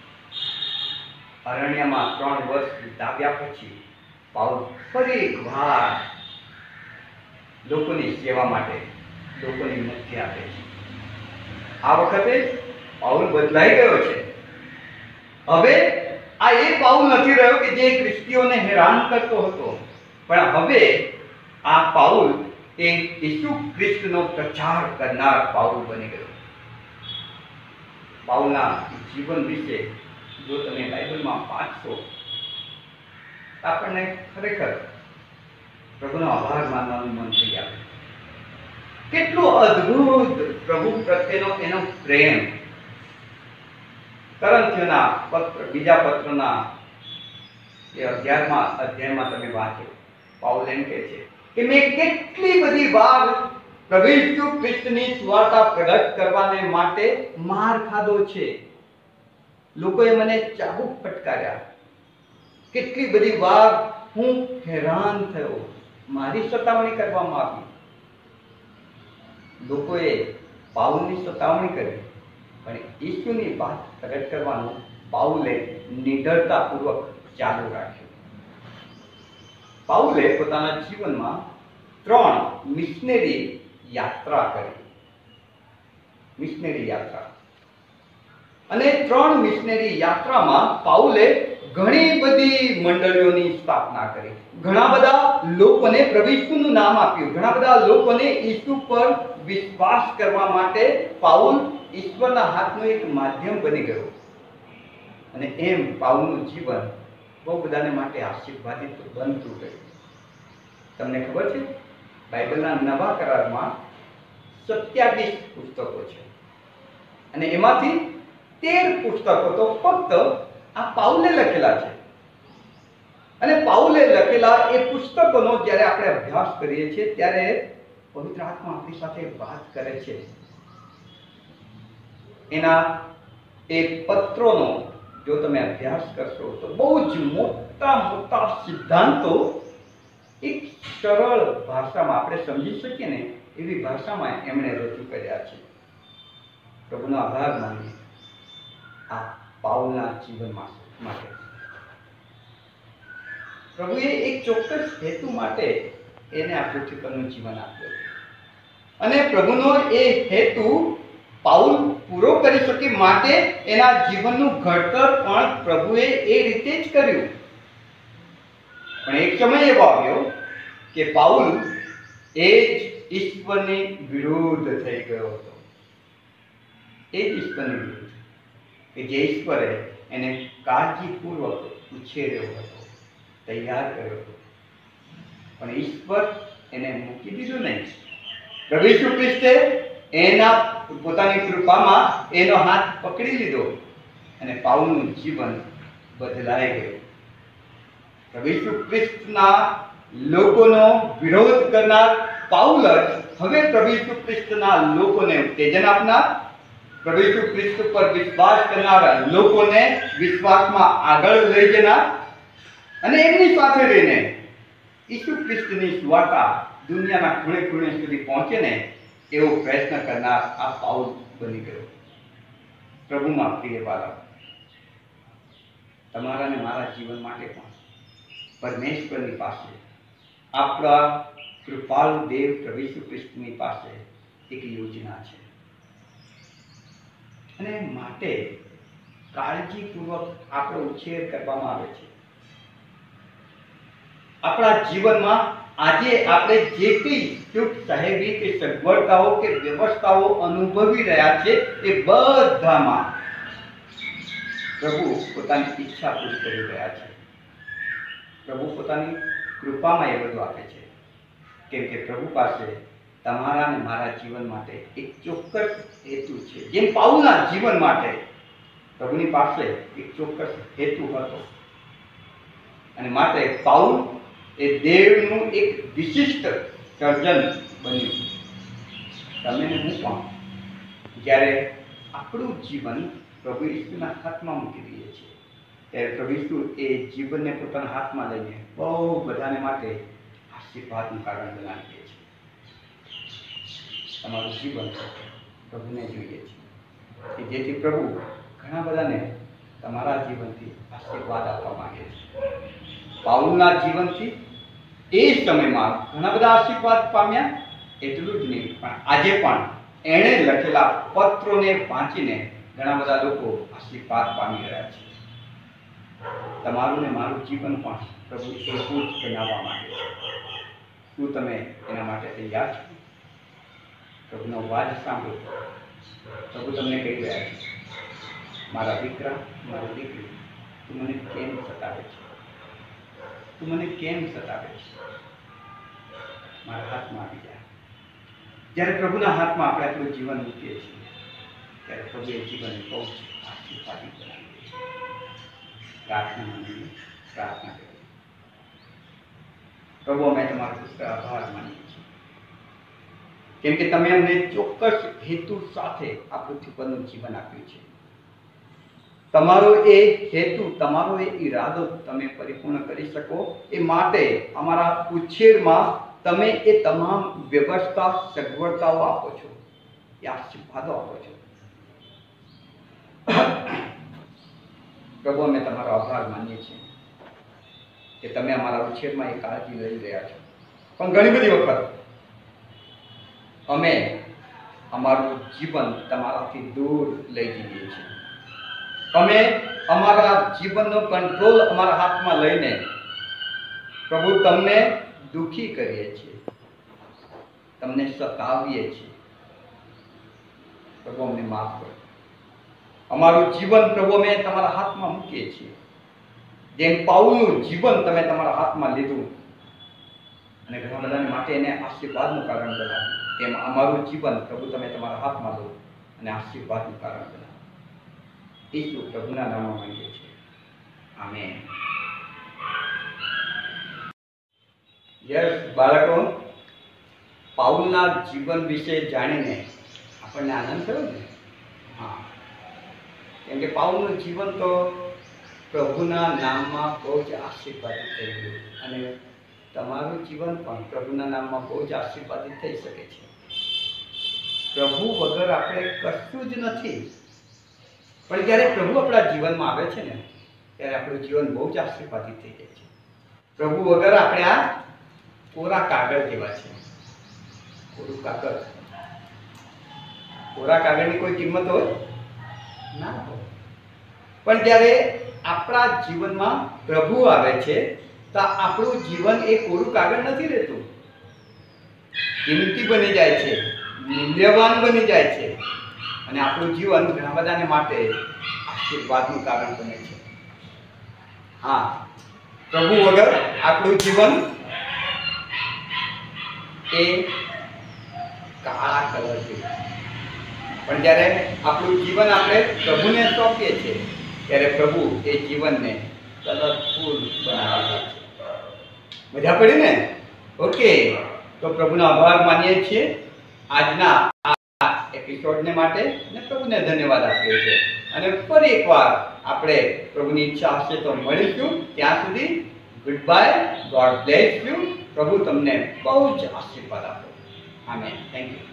અરણ્યમાં ત્રણ વર્ષ વિતાવ્યા પછી પાઉલ ફરી એકવાર લોકોની સેવા માટે લોકોની મધ્ય આપે છે. આ વખતે પાઉલ બદલાઈ ગયો છે. હવે આ એ પાઉલ નથી રહ્યો કે જે ખ્રિસ્તીઓને હેરાન કરતો હતો, પણ હવે આ પાઉલ એ ઈસુ ખ્રિસ્તનો પ્રચાર કરનાર પાઉલ બની ગયો. પાઉલના જીવન વિશે જો તમે બાઇબલમાં વાંચશો આપણને ખરેખર પ્રભુનો આભાર માનવાનું મન થઈ આવે. કેટલો અદ્ભુત પ્રભુ પ્રત્યેનો એનો પ્રેમ. કરંથીઓના પત્ર બીજા પત્રના એ અગિયારમા અધ્યાયમાં તમે વાંચો, પાઉલ એમ કહે છે કે મેં કેટલી બધી વાર પ્રભુ ઈસુ ખ્રિસ્તની સુવાર્તા પ્રગટ કરવાને માટે માર ખાધો છે. લોકોએ મને ચાબુક ફટકાર્યા. કેટલી બધી વાર હું હેરાન થયો, મારી સતાવણી કરવામાં આવી. લોકોએ પાઉલની સતાવણી કરી, પણ ઈસુની વાત પ્રગટ કરવાનું પાઉલે નિડરતાપૂર્વક ચાલુ રાખ્યું. પાઉલે પોતાના જીવનમાં ત્રણ મિશનરી યાત્રા કરી. મિશનરી યાત્રા અને ત્રણ મિશનરી યાત્રામાં પાઉલે ઘણી બધી મંડળીઓની સ્થાપના કરી. ઘણા બધા લોકોને પ્રભુ ઈસુનું નામ આપ્યું. ઘણા બધા લોકોને ઈસુ પર વિશ્વાસ કરવા માટે પાઉલ ઈશ્વરના હાથનું એક માધ્યમ બની ગયો. અને એમ પાઉલનું જીવન બહુ બધાને માટે આશીર્વાદિત બનતું ગયું. તમને ખબર છે, બાઇબલના નવા કરારમાં સત્યાવીસ પુસ્તકો છે અને એમાંથી તેર પુસ્તકો તો ફક્ત આ પાઉલે લખેલા છે. અને પાઉલે લખેલા એ પુસ્તકોનો જ્યારે આપણે અભ્યાસ કરીએ છીએ ત્યારે પવિત્ર આત્મા આપણી સાથે વાત કરે છે. એના એ પત્રોનો જો તમે અભ્યાસ કરશો તો બહુ જ મોટા મોટા સિદ્ધાંતો એક સરળ ભાષામાં આપણે સમજી શકીએ ને એવી ભાષામાં એમણે રજૂ કર્યા છે. પ્રભુનો આભાર માનીએ આ પાઉલના જીવનમાં માટે. પ્રભુએ એક ચોક્કસ હેતુ માટે એને આ પૃથ્વી પરનું જીવન આપ્યું અને પ્રભુનો એ હેતુ પાઉલ પૂરો કરી શકે માટે એના જીવનનું ઘડતર પણ પ્રભુએ એ રીતે જ કર્યું. પણ એક સમય એવો આવ્યો કે પાઉલ એ જ ઈશ્વરની વિરુદ્ધ થઈ ગયો હતો. એ જ ઈશ્વરની વિરુદ્ધ કે જે ઈશ્વરે એને કાળજીપૂર્વક ઉછેર્યો હતો, તૈયાર કર્યો હતો, પણ ઈશ્વર એને મૂકી દીધું નહીં. પ્રભુ ઈસુ ખ્રિસ્તે એના પોતાની કૃપામાં એનો હાથ પકડી લીધો અને પાઉલનું જીવન બદલાઈ ગયું. પ્રભુ ઈસુ ખ્રિસ્તના લોકોનો વિરોધ કરનાર પાઉલ જ હવે પ્રભુ ઈસુ ખ્રિસ્તના લોકોને ઉત્તેજન આપનાર, પ્રભુ ઈસુ ખ્રિસ્ત પર વિશ્વાસ કરનારા લોકોને વિશ્વાસમાં આગળ લઈ જનાર અને એમની સાથે રહીને ઈસુ ખ્રિસ્તની સુવાર્તા દુનિયાના ખૂણે ખૂણે સુધી પહોંચે ને એવો પ્રયત્ન કરનાર આ પાઉલ બની ગયો. પ્રભુમાં પ્રિય બાળક, તમારા ને મારા જીવન માટે પણ પરમેશ્વરની પાસે, આપણા કૃપાળુ દેવ પ્રભુ ઈસુ ખ્રિસ્તની પાસે એક યોજના છે અને માટે કાળજીપૂર્વક આપણો ઉછેર કરવામાં આવે છે. આપણા જીવનમાં આજે આપણે જે કંઈ સુખ સહેલી કે સગવડતાઓ કે વ્યવસ્થાઓ અનુભવી રહ્યા છે એ બધામાં પ્રભુ પોતાની ઈચ્છા પૂરી કરી રહ્યા છે. પ્રભુ પોતાની કૃપામાં એ બધું આપે છે, કેમ કે પ્રભુ પાસે તમારા અને મારા જીવન માટે એક ચોક્કસ હેતુ છે. જેમ પાઉલના જીવન માટે પ્રભુની પાસે એક ચોક્કસ હેતુ હતો અને માટે પાઉલ એ દેવનું એક વિશિષ્ટ સર્જન બન્યું. તમે હું પણ જ્યારે આપણું જીવન પ્રભુ ઈસુના હાથમાં મૂકી દઈએ છીએ ત્યારે પ્રભુ ઈસુ એ જીવનને પોતાના હાથમાં લઈને બહુ બધાને માટે આશીર્વાદનું કારણ બનાવી દે છે. તમારું જીવન પ્રભુને જોઈએ છે કે જેથી પ્રભુ ઘણા બધાને તમારા જીવનથી આશીર્વાદ આપવા માંગે છે. પાઉલના જીવનથી એ સમયમાં ઘણા બધા આશીર્વાદ પામ્યા. એટલું જ નહીં, પણ આજે પણ એણે લખેલા પત્રોને વાંચીને ઘણા બધા લોકો આશીર્વાદ પામી રહ્યા છે. તમારું ને મારું જીવન પણ પ્રભુ એવું જ બનાવવા માંગે છે. શું તમે એના માટે તૈયાર છો? પ્રભુનો અવાજ સાંભળો. પ્રભુ તમને કહી રહ્યા છે, મારા દીકરા, મારી દીકરી, તું મને કેમ સતાવે છે? તું મને કેમ સતાવે છે? મારા હાથમાં આવી જાય. જ્યારે પ્રભુના હાથમાં આપણે આપણું જીવન મૂકીએ છીએ ત્યારે પ્રભુ એ જીવનને બહુ જ આશીર્વાદી બનાવી દે છે. પ્રાર્થના માનીને પ્રાર્થના કરીએ. પ્રભુ, અમે તમારો પુત્ર આભાર માનીએ છીએ, કેમ કે તમે અમને ચોક્કસ હેતુ સાથે આ પૃથ્વી પરનું જીવન આપ્યું છે. તમારો એ હેતુ, તમારો એ ઈરાદો તમે પરિપૂર્ણ કરી શકો એ માટે અમારા ઉછેરમાં તમે એ તમામ વ્યવસ્થા, સગવડતાઓ આપો છો, એ આશીર્વાદો આપો છો. પ્રભુ, અમે તમારો આભાર માનીએ છીએ કે તમે અમારા ઉછેરમાં એ કાળજી લઈ રહ્યા છો. પણ ઘણી બધી વખત અમે અમારું જીવન તમારાથી દૂર લઈ જઈએ છીએ. અમે અમારા જીવનનો કંટ્રોલ અમારા હાથમાં લઈને પ્રભુ તમને દુઃખી કરીએ છીએ, તમને સતાવીએ છીએ. પ્રભુ, અમને માફ કરો. અમારું જીવન પ્રભુ અમે તમારા હાથમાં મૂકીએ છીએ. જેમ પાઉલનું જીવન તમે તમારા હાથમાં લીધું અને ઘણા બધાને માટે એને આશીર્વાદનું કારણ બનાવ્યું, તેમ અમારું જીવન પ્રભુ તમે તમારા હાથમાં લો અને આશીર્વાદનું કારણ બનાવો. ઈસુ પ્રભુના નામમાં માંગીએ છીએ. આમેન. યસ બાળકો, પાઉલના જીવન વિશે જાણીને આપણને આનંદ થયો ને? હા, કેમ કે પાઉલનું જીવન તો પ્રભુના નામમાં બહુ જ આશીર્વાદિત થઈ ગયું અને તમારું જીવન પણ પ્રભુના નામમાં બહુ જ આશીર્વાદિત થઈ શકે છે. પ્રભુ વગર આપણે કશું જ નથી, પણ જ્યારે પ્રભુ આપણા જીવનમાં આવે છે ને ત્યારે આપણું જીવન બહુ જ આશીર્વાદિત થઈ જાય છે. પ્રભુ વગર આપણે આ કોરા કાગળ જેવા છે. કોરું કાગળ, કોરા કાગળની કોઈ કિંમત હોય ના હોય, પણ જ્યારે આપણા જીવનમાં પ્રભુ આવે છે તો આપણું જીવન એ કોરું કાગળ નથી રહેતું, કિંમતી બની જાય છે, મૂલ્યવાન બની જાય છે અને આપણું જીવન ઘણા બધાને માટે આશીર્વાદનું કારણ બને છે. હા, પ્રભુ વગર આપણું જીવન એ કાળા કલર જેવું, પણ જ્યારે આપણું જીવન આપણે પ્રભુને સોંપીએ છીએ ત્યારે પ્રભુ એ જીવનને કલરફુલ બનાવી દે છે. મજા પડી ને? ઓકે, તો પ્રભુનો આભાર માનીએ છીએ આજના આ એપિસોડને માટે અને પ્રભુને ધન્યવાદ આપીએ છીએ. અને ફરી એકવાર આપણે પ્રભુની ઈચ્છા હશે તો મળીશું. ત્યાં સુધી good bye. God bless you. પ્રભુ તમને બહુ જ આશીર્વાદ આપો. આમેન. Thank you.